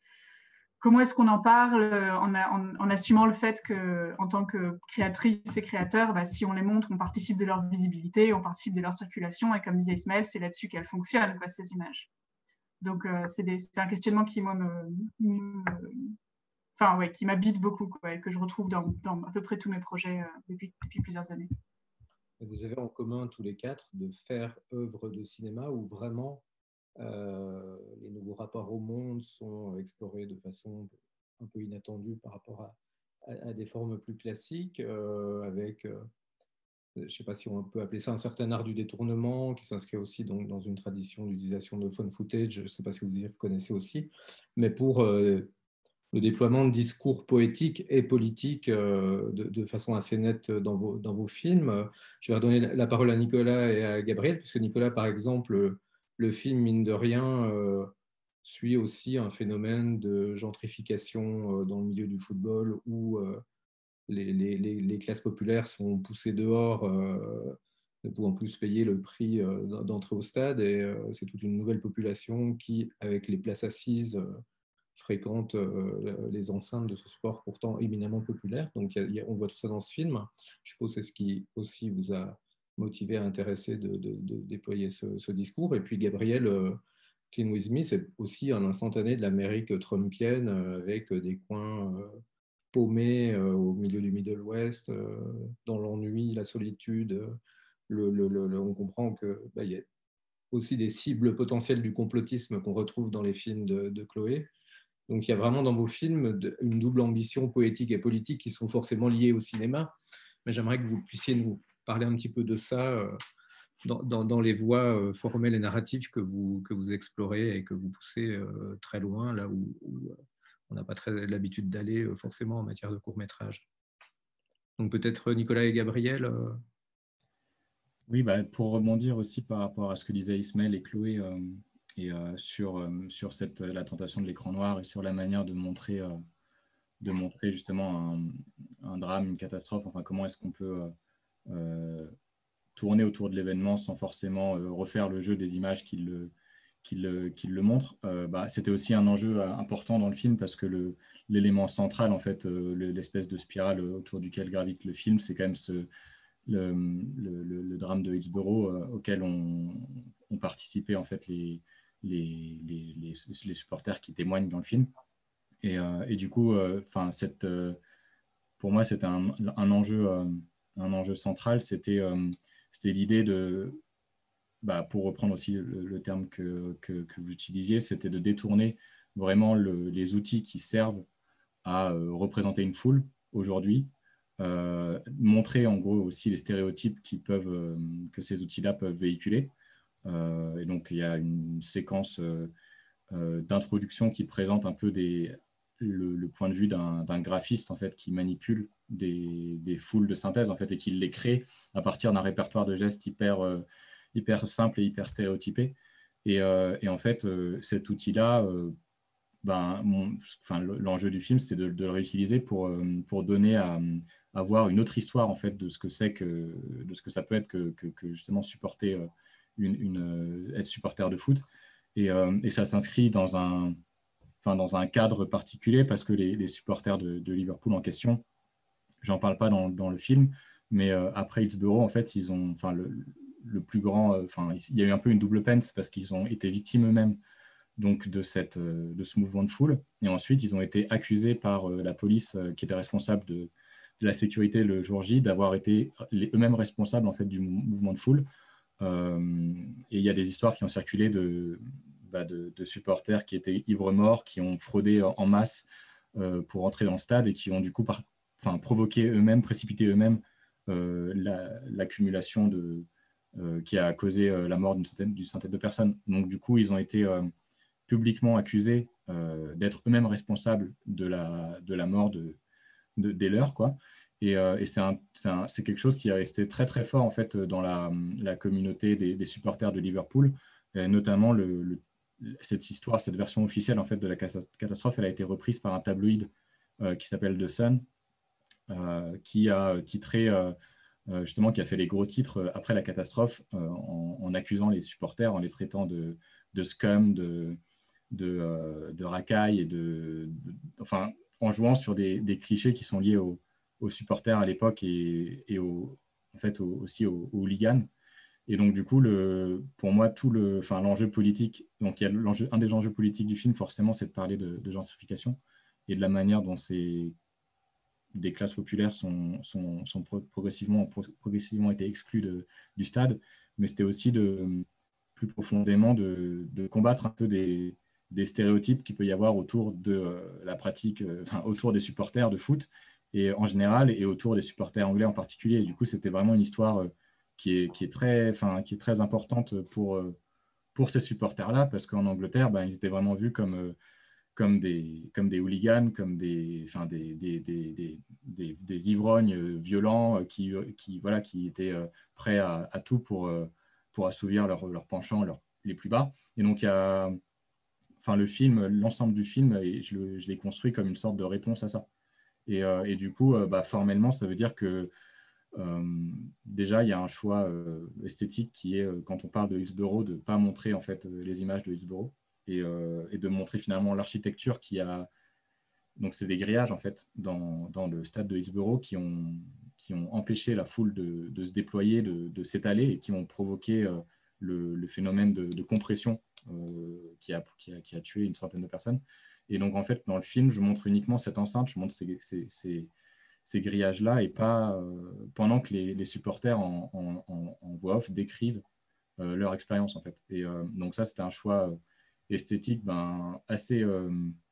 Comment est-ce qu'on en parle en, en, en assumant le fait qu'en tant que créatrice et créateur, bah, si on les montre, on participe de leur visibilité, on participe de leur circulation, et comme disait Ismaël, c'est là-dessus qu'elles fonctionnent, quoi, ces images. Donc, euh, c'est un questionnement qui, moi, me... me enfin, ouais, qui m'habite beaucoup, quoi, et que je retrouve dans, dans à peu près tous mes projets euh, depuis, depuis plusieurs années. Vous avez en commun, tous les quatre, de faire œuvre de cinéma où vraiment euh, les nouveaux rapports au monde sont explorés de façon un peu inattendue par rapport à, à, à des formes plus classiques, euh, avec, euh, je ne sais pas si on peut appeler ça un certain art du détournement, qui s'inscrit aussi donc dans une tradition d'utilisation de phone footage, je ne sais pas si vous y connaissez aussi, mais pour... Euh, le déploiement de discours poétiques et politiques euh, de, de façon assez nette dans vos, dans vos films. Je vais redonner la parole à Nicolas et à Gabriel, puisque Nicolas, par exemple, le film, mine de rien, euh, suit aussi un phénomène de gentrification euh, dans le milieu du football où euh, les, les, les classes populaires sont poussées dehors, euh, ne pouvant plus payer le prix euh, d'entrée au stade, et euh, c'est toute une nouvelle population qui, avec les places assises, euh, fréquente euh, les enceintes de ce sport pourtant éminemment populaire. Donc, y a, y a, on voit tout ça dans ce film. Je suppose que c'est ce qui aussi vous a motivé à intéresser de, de, de déployer ce, ce discours. Et puis, Gabriel, euh, Clean With Me, c'est aussi un instantané de l'Amérique trumpienne euh, avec des coins euh, paumés euh, au milieu du Middle West, euh, dans l'ennui, la solitude. Le, le, le, on comprend qu'il bah, y a aussi des cibles potentielles du complotisme qu'on retrouve dans les films de, de Chloé. Donc, il y a vraiment dans vos films une double ambition poétique et politique qui sont forcément liées au cinéma. Mais j'aimerais que vous puissiez nous parler un petit peu de ça dans, dans, dans les voies formelles et narratives que vous, que vous explorez et que vous poussez très loin, là où, où on n'a pas très l'habitude d'aller euh, forcément en matière de court-métrage. Donc peut-être Nicolas et Gabriel. Euh... Oui, bah, pour rebondir aussi par rapport à ce que disaient Ismaël et Chloé euh, et, euh, sur, euh, sur cette, la tentation de l'écran noir et sur la manière de montrer, euh, de montrer justement un, un drame, une catastrophe, enfin comment est-ce qu'on peut euh, euh, tourner autour de l'événement sans forcément euh, refaire le jeu des images qui le, qui le, qui le montrent. Euh, bah, c'était aussi un enjeu euh, important dans le film parce que le, l'élément central, en fait, euh, l'espèce de spirale autour duquel gravite le film, c'est quand même ce, le, le, le drame de Hillsborough euh, auquel ont on participé en fait les, les, les, les, les supporters qui témoignent dans le film. Et, euh, et du coup, euh, cette, euh, pour moi, c'était un, un, enjeu, euh, un enjeu central. C'était euh, c'était l'idée de, bah, pour reprendre aussi le, le terme que, que, que vous utilisiez, c'était de détourner vraiment le, les outils qui servent à euh, représenter une foule aujourd'hui, euh, montrer en gros aussi les stéréotypes qui peuvent, euh, que ces outils-là peuvent véhiculer. Euh, et donc, il y a une séquence euh, euh, d'introduction qui présente un peu des, le, le point de vue d'un graphiste en fait, qui manipule des, des foules de synthèse en fait, et qui les crée à partir d'un répertoire de gestes hyper, euh, hyper simple et hyper stéréotypé. Et, euh, et en fait, euh, cet outil-là, euh, ben, mon, enfin, l'enjeu du film, c'est de, de le réutiliser pour, euh, pour donner à, à voir une autre histoire en fait, de ce que c'est que, de ce que ça peut être que, que, que justement supporter euh, une, une, être supporter de foot. Et, euh, et ça s'inscrit dans un, enfin, dans un cadre particulier parce que les, les supporters de, de Liverpool en question, j'en parle pas dans, dans le film, mais euh, après Hillsborough, en fait, ils ont, enfin, le, le plus grand, enfin, euh, il y a eu un peu une double peine parce qu'ils ont été victimes eux-mêmes donc de, cette, de ce mouvement de foule. Et ensuite, ils ont été accusés par euh, la police euh, qui était responsable de, de la sécurité le jour J d'avoir été eux-mêmes responsables en fait, du mouvement de foule. Euh, et il y a des histoires qui ont circulé de, bah, de, de supporters qui étaient ivres-morts, qui ont fraudé en masse euh, pour entrer dans le stade et qui ont du coup par, enfin, provoqué eux-mêmes, précipité eux-mêmes euh, l'accumulation la, de, euh, qui a causé euh, la mort d'une centaine, d'une centaine de personnes. Donc du coup, ils ont été euh, publiquement accusés euh, d'être eux-mêmes responsables de la, de la mort de, de, des leurs, quoi. Et, euh, et c'est quelque chose qui est resté très très fort en fait dans la, la communauté des, des supporters de Liverpool, et notamment le, le, cette histoire, cette version officielle en fait de la catastrophe, elle a été reprise par un tabloïd euh, qui s'appelle The Sun, euh, qui a titré euh, justement, qui a fait les gros titres après la catastrophe euh, en, en accusant les supporters, en les traitant de, de scum, de de, euh, de racailles et de, de, enfin, en jouant sur des, des clichés qui sont liés au, aux supporters à l'époque et, et au, en fait, au, aussi aux, aux hooligans. Et donc, du coup, le, pour moi, tout le, enfin, l'enjeu politique, donc il y a l'enjeu, un des enjeux politiques du film, forcément, c'est de parler de, de gentrification et de la manière dont ces, des classes populaires sont, sont, sont progressivement, progressivement été exclues de, du stade, mais c'était aussi de, plus profondément de, de combattre un peu des, des stéréotypes qu'il peut y avoir autour de euh, la pratique, euh, enfin, autour des supporters de foot et en général et autour des supporters anglais en particulier. Et du coup, c'était vraiment une histoire euh, qui, est, qui, est très, enfin, qui est très importante pour, euh, pour ces supporters-là parce qu'en Angleterre, ben, ils étaient vraiment vus comme, euh, comme, des, comme des hooligans, comme des, enfin, des, des, des, des, des, des ivrognes violents qui, qui, voilà, qui étaient euh, prêts à, à tout pour, euh, pour assouvir leurs leur penchants leur, les plus bas. Et donc, il y a Enfin, le film, l'ensemble du film, et je, je l'ai construit comme une sorte de réponse à ça. Et, euh, et du coup, euh, bah, formellement, ça veut dire que euh, déjà, il y a un choix euh, esthétique qui est, euh, quand on parle de Hillsborough, de ne pas montrer en fait les images de Hillsborough et, euh, et de montrer finalement l'architecture qui a. Donc, c'est des grillages en fait dans, dans le stade de Hillsborough qui ont, qui ont empêché la foule de, de se déployer, de, de s'étaler et qui ont provoqué euh, le, le phénomène de, de compression Euh, qui, a, qui, a, qui a tué une centaine de personnes. Et donc, en fait, dans le film, je montre uniquement cette enceinte, je montre ces, ces, ces, ces grillages-là, et pas euh, pendant que les, les supporters en, en, en, en voix off décrivent euh, leur expérience, en fait. Et euh, donc ça, c'était un choix euh, esthétique ben, assez, euh,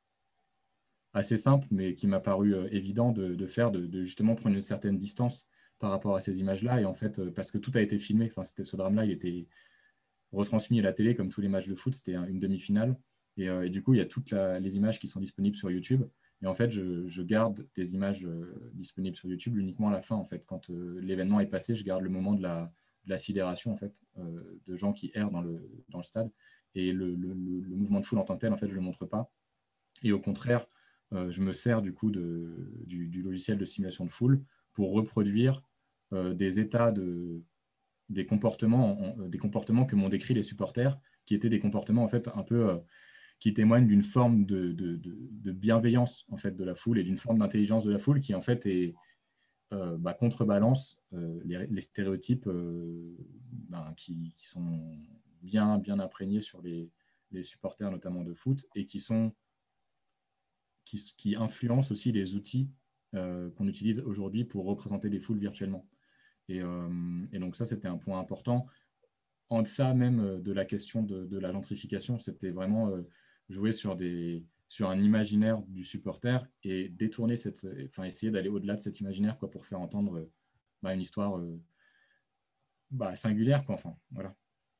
assez simple, mais qui m'a paru euh, évident de, de faire, de, de justement prendre une certaine distance par rapport à ces images-là. Et en fait, euh, parce que tout a été filmé, enfin, c'était ce drame-là, il était retransmis à la télé comme tous les matchs de foot, c'était une demi-finale. Et, euh, et du coup, il y a toutes la, les images qui sont disponibles sur YouTube. Et en fait, je, je garde des images euh, disponibles sur YouTube uniquement à la fin. En fait, quand euh, l'événement est passé, je garde le moment de la, de la sidération en fait, euh, de gens qui errent dans le, dans le stade. Et le, le, le mouvement de foule en tant que tel, en fait, je ne le montre pas. Et au contraire, euh, je me sers du coup de, du, du logiciel de simulation de foule pour reproduire euh, des états de, des comportements, des comportements que m'ont décrit les supporters, qui étaient des comportements en fait un peu euh, qui témoignent d'une forme de, de, de, de bienveillance en fait de la foule et d'une forme d'intelligence de la foule qui en fait est euh, bah, contrebalance euh, les, les stéréotypes euh, bah, qui, qui sont bien bien imprégnés sur les, les supporters notamment de foot et qui sont qui, qui influencent aussi les outils euh, qu'on utilise aujourd'hui pour représenter des foules virtuellement. Et, euh, et donc ça, c'était un point important. En deçà même de la question de, de la gentrification, c'était vraiment euh, jouer sur, des, sur un imaginaire du supporter et détourner cette, enfin essayer d'aller au-delà de cet imaginaire quoi, pour faire entendre euh, bah, une histoire euh, bah, singulière. Quoi, enfin, voilà.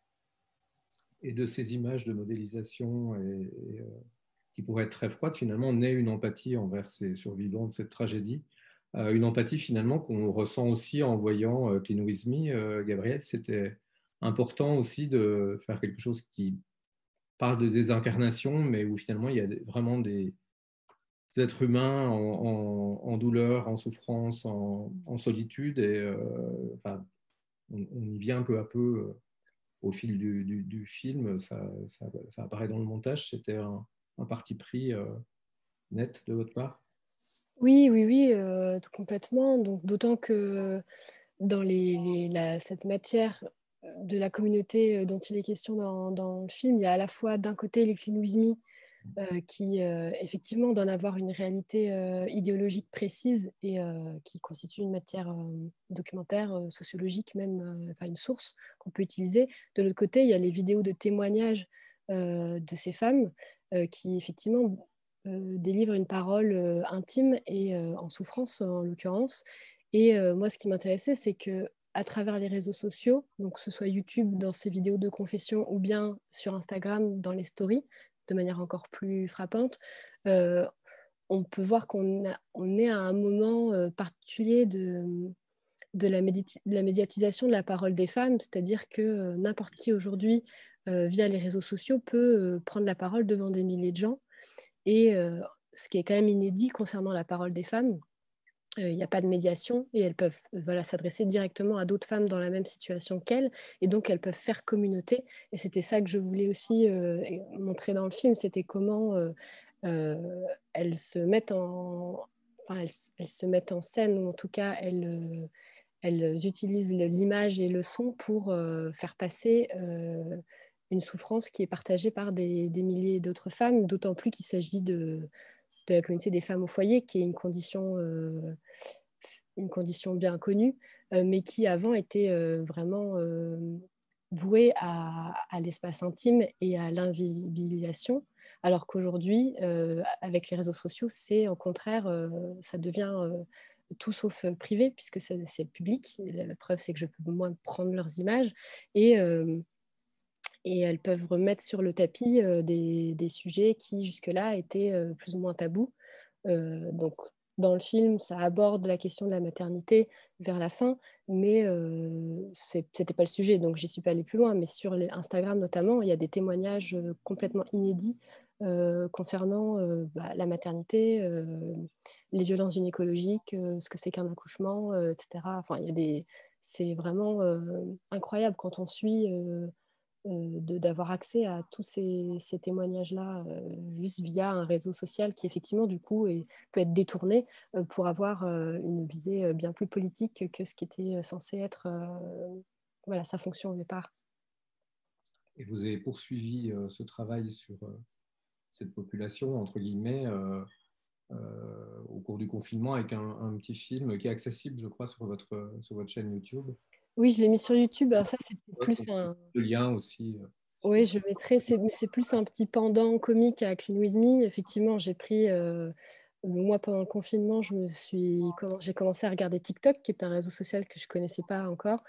Et de ces images de modélisation et, et, euh, qui pourraient être très froides, finalement, naît une empathie envers ces survivants de cette tragédie. Euh, une empathie finalement qu'on ressent aussi en voyant euh, Clean With Me. Euh, Gabriel, c'était important aussi de faire quelque chose qui parle de désincarnation, mais où finalement il y a vraiment des, des êtres humains en, en, en, douleur, en souffrance, en, en solitude. Et euh, enfin, on, on, y vient peu à peu euh, au fil du, du, du film. Ça, ça, ça, apparaît dans le montage. C'était un, un parti pris euh, net de votre part? Oui, oui, oui, euh, complètement. Donc, d'autant que dans les, les, la, cette matière de la communauté dont il est question dans, dans le film, il y a à la fois d'un côté les Clean With Me, euh, qui euh, effectivement donnent avoir une réalité euh, idéologique précise et euh, qui constitue une matière euh, documentaire, euh, sociologique même, euh, enfin une source qu'on peut utiliser. De l'autre côté, il y a les vidéos de témoignages euh, de ces femmes euh, qui effectivement euh, délivrent une parole euh, intime et euh, en souffrance en l'occurrence. Et euh, moi, ce qui m'intéressait, c'est que à travers les réseaux sociaux, donc que ce soit YouTube dans ses vidéos de confession ou bien sur Instagram dans les stories, de manière encore plus frappante, euh, on peut voir qu'on a, on est à un moment euh, particulier de, de, la de la médiatisation de la parole des femmes, c'est-à-dire que euh, n'importe qui aujourd'hui, euh, via les réseaux sociaux, peut euh, prendre la parole devant des milliers de gens. Et euh, ce qui est quand même inédit concernant la parole des femmes, il n'y a pas de médiation et elles peuvent euh, voilà, s'adresser directement à d'autres femmes dans la même situation qu'elles et donc elles peuvent faire communauté et c'était ça que je voulais aussi euh, montrer dans le film, c'était comment euh, euh, elles se mettent en enfin, elles, elles se mettent en scène ou en tout cas elles, euh, elles utilisent l'image et le son pour euh, faire passer euh, une souffrance qui est partagée par des, des milliers d'autres femmes, d'autant plus qu'il s'agit de de la communauté des femmes au foyer, qui est une condition, euh, une condition bien connue, euh, mais qui avant était euh, vraiment euh, vouée à, à l'espace intime et à l'invisibilisation, alors qu'aujourd'hui, euh, avec les réseaux sociaux, c'est au contraire, euh, ça devient euh, tout sauf privé, puisque c'est public. La preuve, c'est que je peux moi prendre leurs images et euh, et elles peuvent remettre sur le tapis euh, des, des, sujets qui jusque-là étaient euh, plus ou moins tabous. Euh, donc dans le film, ça aborde la question de la maternité vers la fin, mais euh, c'était pas le sujet, donc j'y suis pas allée plus loin. Mais sur les Instagram notamment, il y a des témoignages euh, complètement inédits euh, concernant euh, bah, la maternité, euh, les violences gynécologiques, euh, ce que c'est qu'un accouchement, euh, et cetera. Enfin, il y a des, c'est vraiment euh, incroyable quand on suit. Euh, euh, d'avoir accès à tous ces, ces témoignages-là euh, juste via un réseau social qui effectivement du coup est, peut être détourné euh, pour avoir euh, une visée euh, bien plus politique que ce qui était censé être euh, voilà, sa fonction au départ. Et vous avez poursuivi euh, ce travail sur euh, cette population, entre guillemets, euh, euh, au cours du confinement avec un, un petit film qui est accessible, je crois, sur votre, sur votre chaîne YouTube. Oui, je l'ai mis sur YouTube. Alors ça, c'était plus un... Le lien aussi. Euh, oui, je le mettrai. C'est plus un petit pendant comique à Clean With Me. Effectivement, j'ai pris... Euh, moi, pendant le confinement, je me suis, j'ai commencé à regarder TikTok, qui est un réseau social que je ne connaissais pas encore.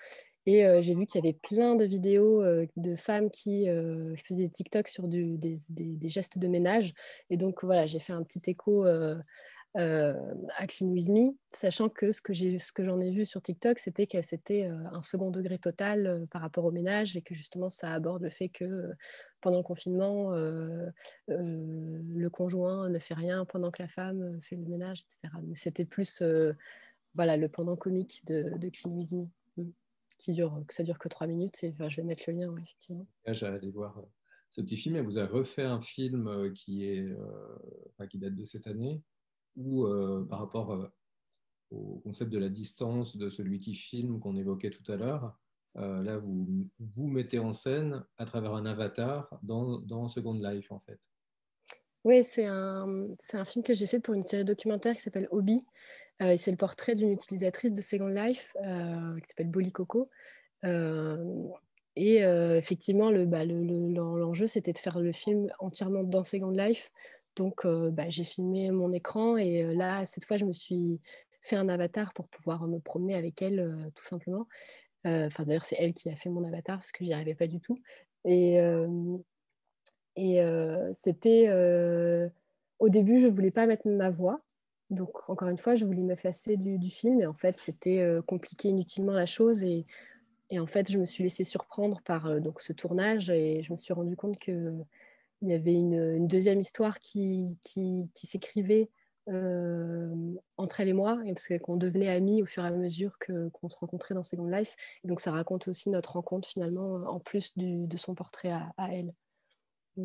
Et euh, j'ai vu qu'il y avait plein de vidéos euh, de femmes qui euh, faisaient des TikTok sur du, des, des, des gestes de ménage. Et donc, voilà, j'ai fait un petit écho euh, euh, à Clean With Me, sachant que ce que, j'ai, ce que j'en ai vu sur TikTok, c'était que c'était euh, un second degré total euh, par rapport au ménage et que justement, ça aborde le fait que euh, pendant le confinement, euh, euh, le conjoint ne fait rien pendant que la femme fait le ménage, et cetera. Mais c'était plus euh, voilà, le pendant comique de, de Clean With Me. Mm. Qui dure, que ça dure que trois minutes. Et, enfin, je vais mettre le lien, ouais, effectivement. Là, j'allais aller voir euh, ce petit film et vous avez refait un film euh, qui, est, euh, enfin, qui date de cette année où, euh, par rapport euh, au concept de la distance de celui qui filme qu'on évoquait tout à l'heure, euh, là, vous vous mettez en scène à travers un avatar dans, dans Second Life, en fait. Oui, c'est un, c'est un film que j'ai fait pour une série documentaire qui s'appelle Hobby. Euh, et c'est le portrait d'une utilisatrice de Second Life euh, qui s'appelle Bolly Coco. Euh, et euh, effectivement, le, bah, le, le, l'enjeu, c'était de faire le film entièrement dans Second Life. Donc, euh, bah, j'ai filmé mon écran et euh, là, cette fois, je me suis fait un avatar pour pouvoir me promener avec elle, euh, tout simplement. Euh, Enfin, d'ailleurs, c'est elle qui a fait mon avatar parce que j'y arrivais pas du tout. Et, euh, et euh, c'était... euh, au début, je voulais pas mettre ma voix. Donc, encore une fois, je voulais m'effacer du, du film. Et en fait, c'était euh, compliquer inutilement la chose. Et, et en fait, je me suis laissée surprendre par euh, donc, ce tournage. Et je me suis rendu compte qu'il y avait une, une deuxième histoire qui, qui, qui s'écrivait euh, entre elle et moi. Et parce qu'on devenait amis au fur et à mesure que, qu'on se rencontrait dans Second Life. Et donc, ça raconte aussi notre rencontre, finalement, en plus du, de son portrait à, à elle. Mm.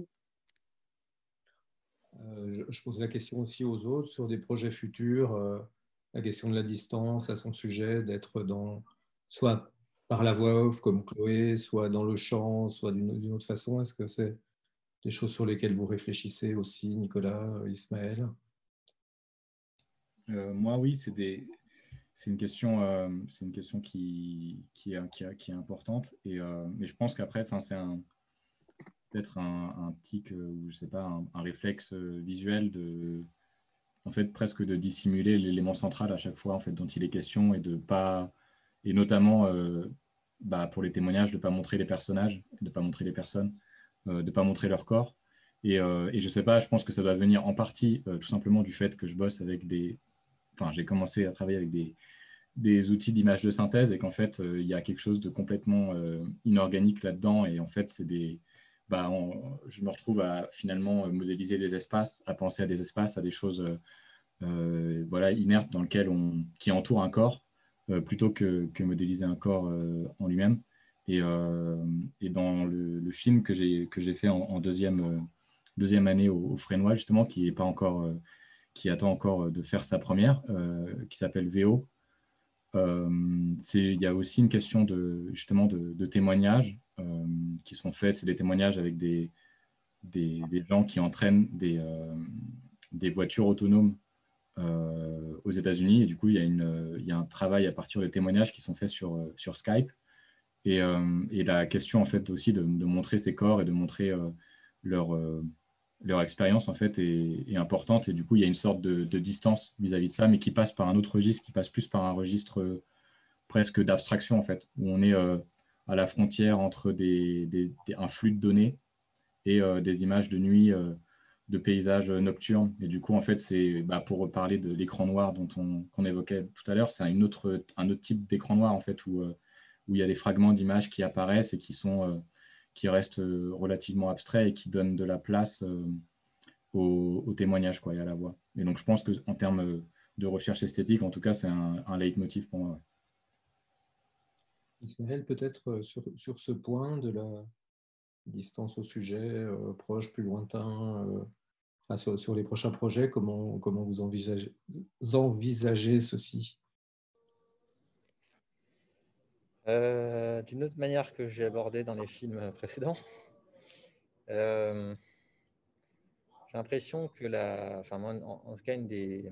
Euh, je, je pose la question aussi aux autres sur des projets futurs, euh, la question de la distance à son sujet, d'être dans, soit par la voix off comme Chloé, soit dans le chant, soit d'une, d'une autre façon. Est-ce que c'est des choses sur lesquelles vous réfléchissez aussi, Nicolas, euh, Ismaël? Euh, moi, oui, c'est des, c'est une question, euh, c'est une question qui, qui, est, qui, est, qui est importante. Et, euh, mais je pense qu'après, c'est un, peut-être un, un tic, euh, ou je sais pas, un, un réflexe euh, visuel de, en fait, presque de dissimuler l'élément central à chaque fois, en fait, dont il est question et de pas, et notamment, euh, bah, pour les témoignages, de pas montrer les personnages, de pas montrer les personnes, euh, de pas montrer leur corps. Et, euh, et je sais pas, je pense que ça doit venir en partie euh, tout simplement du fait que je bosse avec des, enfin, j'ai commencé à travailler avec des, des outils d'image de synthèse et qu'en fait, euh, il y a quelque chose de complètement euh, inorganique là-dedans. Et en fait, c'est des, bah, on, je me retrouve à finalement modéliser des espaces, à penser à des espaces, à des choses euh, euh, voilà, inertes dans lesquelles on, qui entourent un corps, euh, plutôt que, que modéliser un corps euh, en lui-même. Et, euh, et dans le, le film que j'ai que j'ai fait en, en deuxième, euh, deuxième année au, au Frénois, justement, qui est pas encore, euh, qui attend encore de faire sa première, euh, qui s'appelle V O. Euh, c'est, il y a aussi une question de, justement de, de témoignages euh, qui sont faits. C'est des témoignages avec des, des, des gens qui entraînent des, euh, des voitures autonomes euh, aux États-Unis. Et du coup, il y, a une, il y a un travail à partir de témoignages qui sont faits sur, sur Skype. Et, euh, et la question, en fait, aussi de, de montrer ces corps et de montrer euh, leur, euh, leur expérience, en fait, est, est importante. Et du coup, il y a une sorte de, de distance vis-à-vis de ça, mais qui passe par un autre registre, qui passe plus par un registre euh, presque d'abstraction, en fait, où on est euh, à la frontière entre des, des, des, un flux de données et euh, des images de nuit, euh, de paysages nocturnes. Et du coup, en fait, c'est bah, pour reparler de l'écran noir dont on, qu'on évoquait tout à l'heure, c'est un autre, un autre type d'écran noir, en fait, où, euh, où il y a des fragments d'images qui apparaissent et qui, sont, euh, qui restent euh, relativement abstraits et qui donnent de la place euh, au, au témoignage, quoi, et à la voix. Et donc, je pense qu'en termes de recherche esthétique, en tout cas, c'est un, un leitmotiv pour moi. Ismaël, peut-être sur, sur ce point de la distance au sujet, euh, proche, plus lointain, euh, enfin, sur, sur les prochains projets, comment, comment vous envisagez, vous envisagez ceci? Euh, d'une autre manière que j'ai abordé dans les films précédents, euh, j'ai l'impression que la, enfin moi, en, en tout cas une des,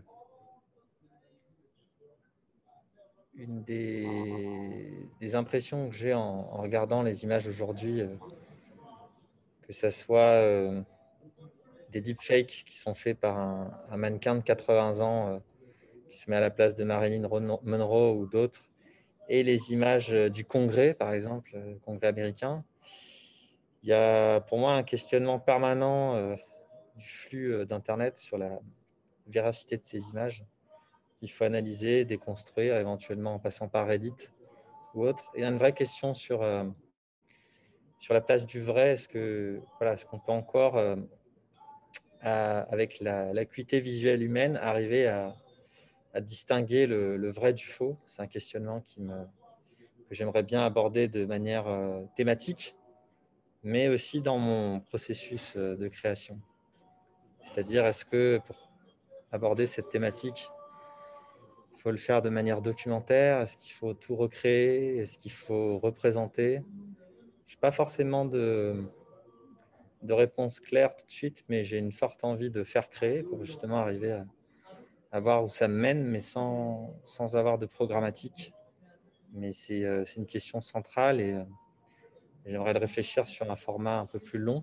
une des, des impressions que j'ai en, en regardant les images aujourd'hui, euh, que ça soit euh, des deepfakes qui sont faits par un, un mannequin de quatre-vingts ans euh, qui se met à la place de Marilyn Monroe ou d'autres, et les images du Congrès, par exemple, le Congrès américain. Il y a pour moi un questionnement permanent euh, du flux d'Internet sur la véracité de ces images qu'il faut analyser, déconstruire, éventuellement en passant par Reddit ou autre. Et il y a une vraie question sur, euh, sur la place du vrai. Est-ce que, voilà, est-ce qu'on peut encore, euh, à, avec la, l'acuité visuelle humaine, arriver à, à distinguer le, le vrai du faux? C'est un questionnement qui me, que j'aimerais bien aborder de manière euh, thématique, mais aussi dans mon processus euh, de création. C'est-à-dire, est-ce que pour aborder cette thématique, il faut le faire de manière documentaire? Est-ce qu'il faut tout recréer? Est-ce qu'il faut représenter? Je n'ai pas forcément de, de réponse claire tout de suite, mais j'ai une forte envie de faire créer pour justement arriver à, à voir où ça me mène, mais sans, sans avoir de programmatique. Mais c'est, euh, c'est une question centrale et euh, j'aimerais le réfléchir sur un format un peu plus long.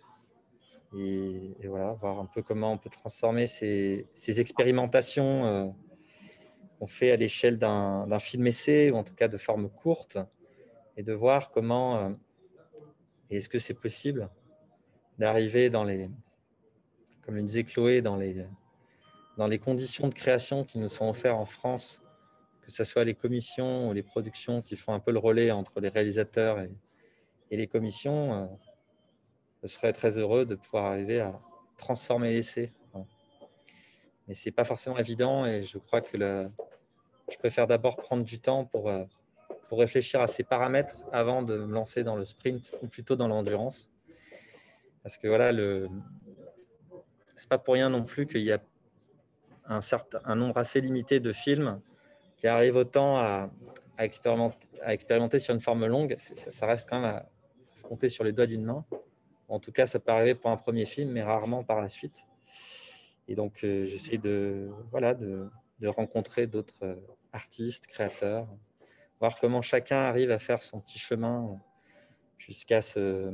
Et, et voilà, voir un peu comment on peut transformer ces, ces expérimentations euh, qu'on fait à l'échelle d'un, d'un film essai, ou en tout cas de forme courte, et de voir comment, euh, est-ce que c'est possible d'arriver dans les, comme le disait Chloé, dans les, dans les conditions de création qui nous sont offertes en France, que ce soit les commissions ou les productions qui font un peu le relais entre les réalisateurs et, et les commissions, euh, je serais très heureux de pouvoir arriver à transformer l'essai. Mais ce n'est pas forcément évident et je crois que le, je préfère d'abord prendre du temps pour, euh, pour réfléchir à ces paramètres avant de me lancer dans le sprint ou plutôt dans l'endurance. Parce que voilà, le... c'est pas pour rien non plus qu'il y a un, certain, un nombre assez limité de films qui arrivent autant à, à, expérimenter, à expérimenter sur une forme longue. Ça, ça reste quand même à se compter sur les doigts d'une main. En tout cas, ça peut arriver pour un premier film, mais rarement par la suite. Et donc, euh, j'essaie de, voilà, de, de rencontrer d'autres euh, artistes, créateurs, voir comment chacun arrive à faire son petit chemin jusqu'à ce,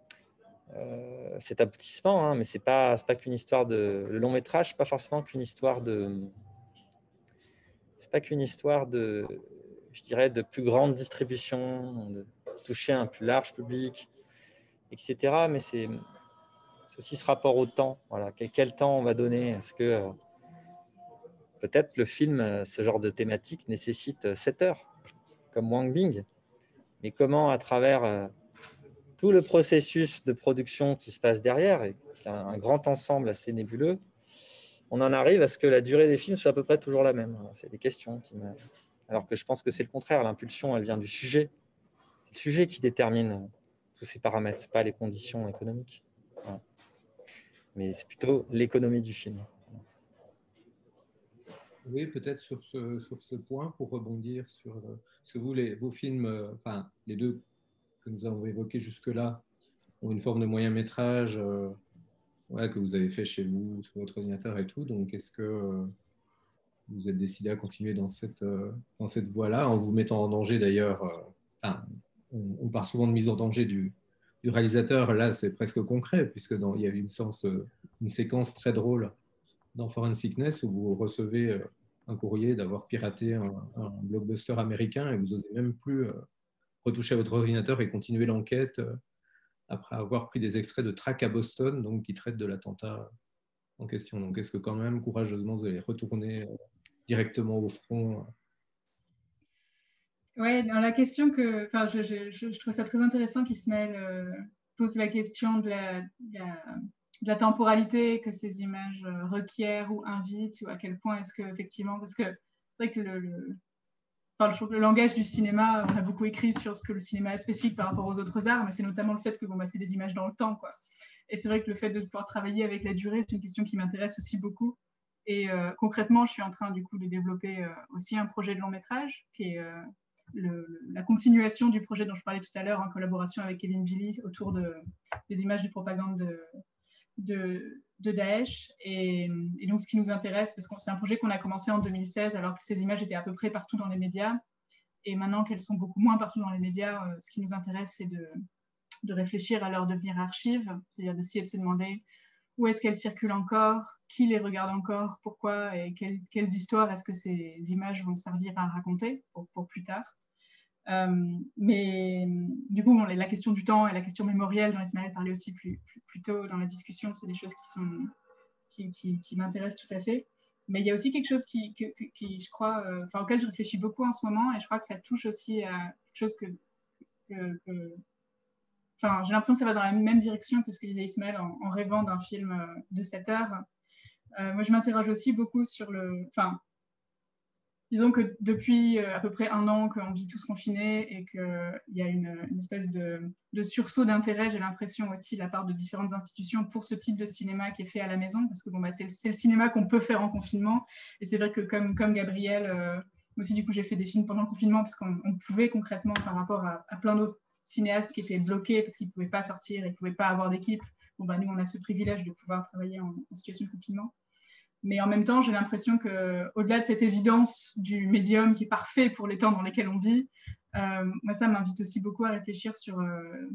euh, cet aboutissement. Hein. Mais ce n'est pas, c'est pas qu'une histoire de... Le long métrage, ce n'est pas forcément qu'une histoire de... C'est pas qu'une histoire de, je dirais, de plus grande distribution, de toucher un plus large public, et cetera. Mais c'est, c'est aussi ce rapport au temps. Voilà. Quel, quel temps on va donner? Est-ce que euh, peut-être le film, ce genre de thématique, nécessite sept heures, comme Wang Bing. Mais comment, à travers euh, tout le processus de production qui se passe derrière, et qui est un, un grand ensemble assez nébuleux, on en arrive à ce que la durée des films soit à peu près toujours la même. C'est des questions qui me... Alors que je pense que c'est le contraire. L'impulsion, elle vient du sujet. C'est le sujet qui détermine tous ces paramètres, ce n'est pas les conditions économiques. Voilà. Mais c'est plutôt l'économie du film. Oui, peut-être sur ce, sur ce point, pour rebondir sur... Euh, parce que vous, les, vos films, euh, enfin, les deux que nous avons évoqués jusque-là, ont une forme de moyen-métrage euh, ouais, que vous avez fait chez vous, sur votre ordinateur et tout. Donc, est-ce que euh, vous êtes décidé à continuer dans cette, euh, dans cette voie-là, en vous mettant en danger d'ailleurs euh, enfin, on, on parle souvent de mise en danger du, du réalisateur. Là, c'est presque concret, puisque dans, il y a une, sens, une séquence très drôle dans Forensicness où vous recevez euh, un courrier d'avoir piraté un, un blockbuster américain et vous n'osez même plus euh, retoucher à votre ordinateur et continuer l'enquête euh, après avoir pris des extraits de Track à Boston, donc, qui traitent de l'attentat en question. Donc, est-ce que quand même, courageusement, vous allez retourner euh, directement au front euh... Oui, dans la question que, enfin, je, je, je, je trouve ça très intéressant qu'Ismaël euh, pose la question de la, de la, de la temporalité que ces images requièrent ou invitent, ou à quel point est-ce que, effectivement, parce que c'est vrai que le, le, enfin, le, le langage du cinéma, on a beaucoup écrit sur ce que le cinéma est spécifique par rapport aux autres arts, mais c'est notamment le fait que bon, bah, c'est des images dans le temps, quoi. Et c'est vrai que le fait de pouvoir travailler avec la durée, c'est une question qui m'intéresse aussi beaucoup. Et euh, concrètement, je suis en train du coup de développer euh, aussi un projet de long métrage qui est euh, Le, la continuation du projet dont je parlais tout à l'heure en collaboration avec Kevin Billy autour de, des images de propagande de, de, de Daesh. Et, et donc, ce qui nous intéresse, parce que c'est un projet qu'on a commencé en deux mille seize, alors que ces images étaient à peu près partout dans les médias. Et maintenant qu'elles sont beaucoup moins partout dans les médias, euh, ce qui nous intéresse, c'est de, de réfléchir à leur devenir archives, c'est-à-dire d'essayer de se demander où est-ce qu'elles circulent encore, qui les regarde encore, pourquoi, et quelles, quelles histoires est-ce que ces images vont servir à raconter pour, pour plus tard. Euh, mais du coup, bon, la question du temps et la question mémorielle dont Ismaël parlait aussi plus, plus, plus tôt dans la discussion, c'est des choses qui, sont, qui, qui, qui m'intéressent tout à fait. Mais il y a aussi quelque chose qui, qui, qui je crois, euh, enfin, auquel je réfléchis beaucoup en ce moment, et je crois que ça touche aussi à quelque chose que... que, que enfin, j'ai l'impression que ça va dans la même direction que ce que disait Ismaël en, en rêvant d'un film de sept heures. Euh, moi, je m'interroge aussi beaucoup sur le... Enfin, disons que depuis à peu près un an qu'on vit tous confinés et qu'il y a une, une espèce de, de sursaut d'intérêt, j'ai l'impression aussi, de la part de différentes institutions pour ce type de cinéma qui est fait à la maison, parce que bon, bah, c'est, c'est le cinéma qu'on peut faire en confinement. Et c'est vrai que comme, comme Gabriel, euh, moi aussi, du coup, j'ai fait des films pendant le confinement parce qu'on on pouvait concrètement, par rapport à, à plein d'autres cinéastes qui étaient bloqués parce qu'ils ne pouvaient pas sortir, ils ne pouvaient pas avoir d'équipe. Bon, bah, nous, on a ce privilège de pouvoir travailler en, en situation de confinement. Mais en même temps, j'ai l'impression qu'au-delà de cette évidence du médium qui est parfait pour les temps dans lesquels on vit, euh, moi, ça m'invite aussi beaucoup à réfléchir sur, euh,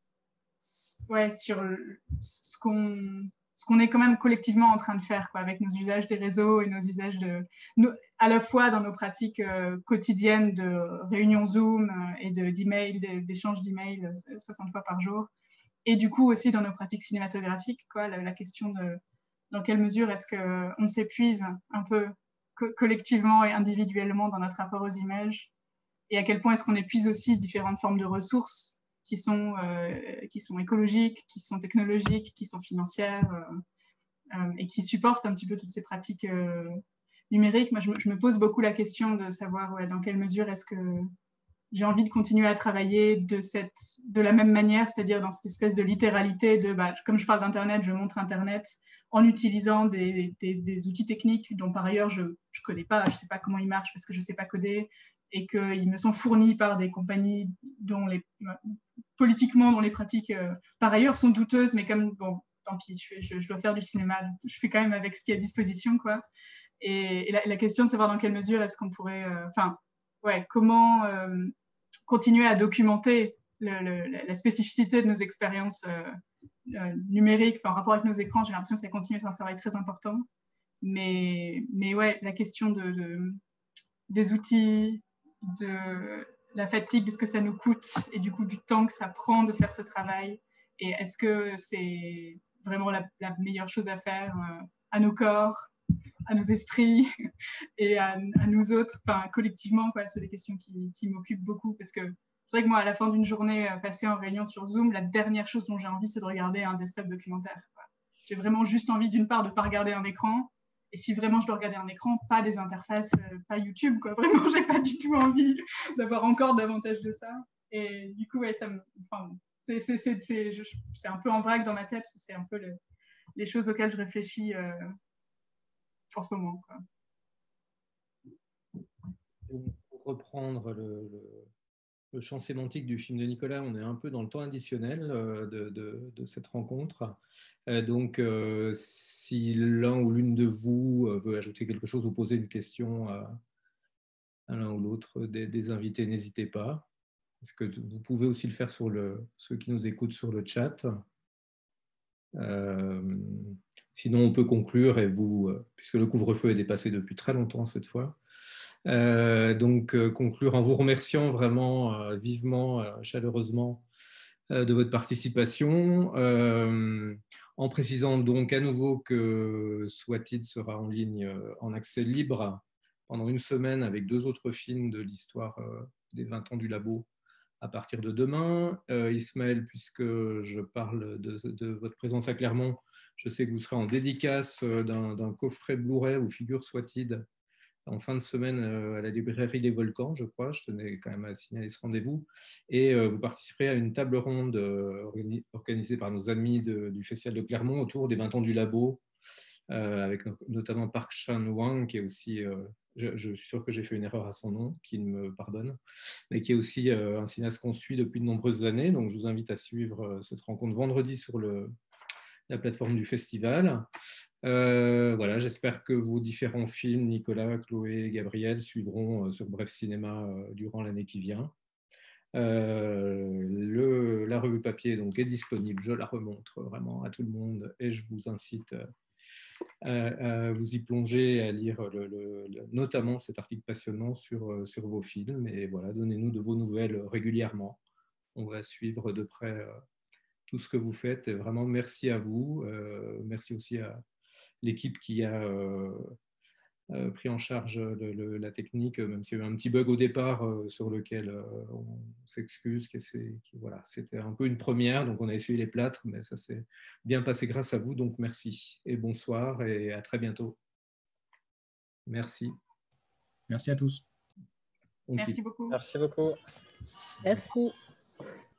ouais, sur ce qu'on, ce qu'on est quand même collectivement en train de faire, quoi, avec nos usages des réseaux et nos usages de, nos, à la fois dans nos pratiques euh, quotidiennes de réunions Zoom euh, et de, d'emails, d'échanges d'emails euh, soixante fois par jour, et du coup aussi dans nos pratiques cinématographiques, quoi, la, la question de dans quelle mesure est-ce qu'on s'épuise un peu co- collectivement et individuellement dans notre rapport aux images, et à quel point est-ce qu'on épuise aussi différentes formes de ressources qui sont, euh, qui sont écologiques, qui sont technologiques, qui sont financières, euh, euh, et qui supportent un petit peu toutes ces pratiques euh, numériques. Moi, je me, je me pose beaucoup la question de savoir ouais, dans quelle mesure est-ce que j'ai envie de continuer à travailler de, cette, de la même manière, c'est-à-dire dans cette espèce de littéralité de, bah, comme je parle d'Internet, je montre Internet en utilisant des, des, des outils techniques dont par ailleurs je ne connais pas, je ne sais pas comment ils marchent parce que je ne sais pas coder, et qu'ils me sont fournis par des compagnies dont les, politiquement, dont les pratiques euh, par ailleurs sont douteuses, mais comme, bon, tant pis, je, je, je dois faire du cinéma, je fais quand même avec ce qui est à disposition, quoi. Et, et la, la question de savoir dans quelle mesure est-ce qu'on pourrait, enfin, euh, ouais, comment euh, continuer à documenter le, le, la spécificité de nos expériences euh, euh, numériques, enfin, en rapport avec nos écrans. J'ai l'impression que ça continue à faire un travail très important. Mais, mais ouais, la question de, de, des outils, de la fatigue, de ce que ça nous coûte et du coup du temps que ça prend de faire ce travail. Et est-ce que c'est vraiment la, la meilleure chose à faire euh, à nos corps, à nos esprits et à, à nous autres, enfin collectivement, quoi. C'est des questions qui, qui m'occupent beaucoup parce que c'est vrai que moi, à la fin d'une journée passée en réunion sur Zoom, la dernière chose dont j'ai envie, c'est de regarder un desktop documentaire, quoi. J'ai vraiment juste envie, d'une part, de ne pas regarder un écran, et si vraiment je dois regarder un écran, pas des interfaces, euh, pas YouTube, quoi. Vraiment, j'ai pas du tout envie d'avoir encore davantage de ça. Et du coup, ouais, ça me, enfin, c'est, c'est, c'est, c'est, je, c'est un peu en vrac dans ma tête, c'est un peu le, les choses auxquelles je réfléchis euh, en ce moment, quoi. Pour reprendre le, le, le champ sémantique du film de Nicolas, on est un peu dans le temps additionnel euh, de, de, de cette rencontre. Euh, donc, euh, si l'un ou l'une de vous euh, veut ajouter quelque chose ou poser une question à, à l'un ou l'autre des, des invités, n'hésitez pas. Est-ce que vous pouvez aussi le faire sur le, ceux qui nous écoutent sur le chat. Euh, sinon, on peut conclure, et vous, puisque le couvre-feu est dépassé depuis très longtemps cette fois. Euh, donc, euh, conclure en vous remerciant vraiment euh, vivement, euh, chaleureusement euh, de votre participation, euh, en précisant donc à nouveau que Swatid sera en ligne euh, en accès libre pendant une semaine avec deux autres films de l'histoire euh, des vingt ans du labo à partir de demain. Euh, Ismaël, puisque je parle de, de votre présence à Clermont, je sais que vous serez en dédicace d'un, d'un coffret Blu-ray où figure Swatid en fin de semaine à la librairie des Volcans, je crois. Je tenais quand même à signaler ce rendez-vous. Et vous participerez à une table ronde organisée par nos amis de, du Festival de Clermont autour des vingt ans du labo, avec notamment Park Chan-Wang, qui est aussi, je, je suis sûr que j'ai fait une erreur à son nom, qu'il me pardonne, mais qui est aussi un cinéaste qu'on suit depuis de nombreuses années. Donc je vous invite à suivre cette rencontre vendredi sur le, la plateforme du festival. Euh, voilà, j'espère que vos différents films, Nicolas, Chloé, Gabriel, suivront euh, sur Bref Cinéma euh, durant l'année qui vient. Euh, le, la revue papier donc, est disponible, je la remontre vraiment à tout le monde et je vous incite à, à vous y plonger, à lire le, le, le, notamment cet article passionnant sur, sur vos films. Et voilà, donnez-nous de vos nouvelles régulièrement. On va suivre de près euh, tout ce que vous faites. Et vraiment, merci à vous. Euh, merci aussi à l'équipe qui a euh, euh, pris en charge le, le, la technique, même s'il y a eu un petit bug au départ euh, sur lequel euh, on s'excuse. Voilà, c'était un peu une première, donc on a essuyé les plâtres, mais ça s'est bien passé grâce à vous. Donc merci et bonsoir et à très bientôt. Merci. Merci à tous. Merci beaucoup. Merci beaucoup. Merci.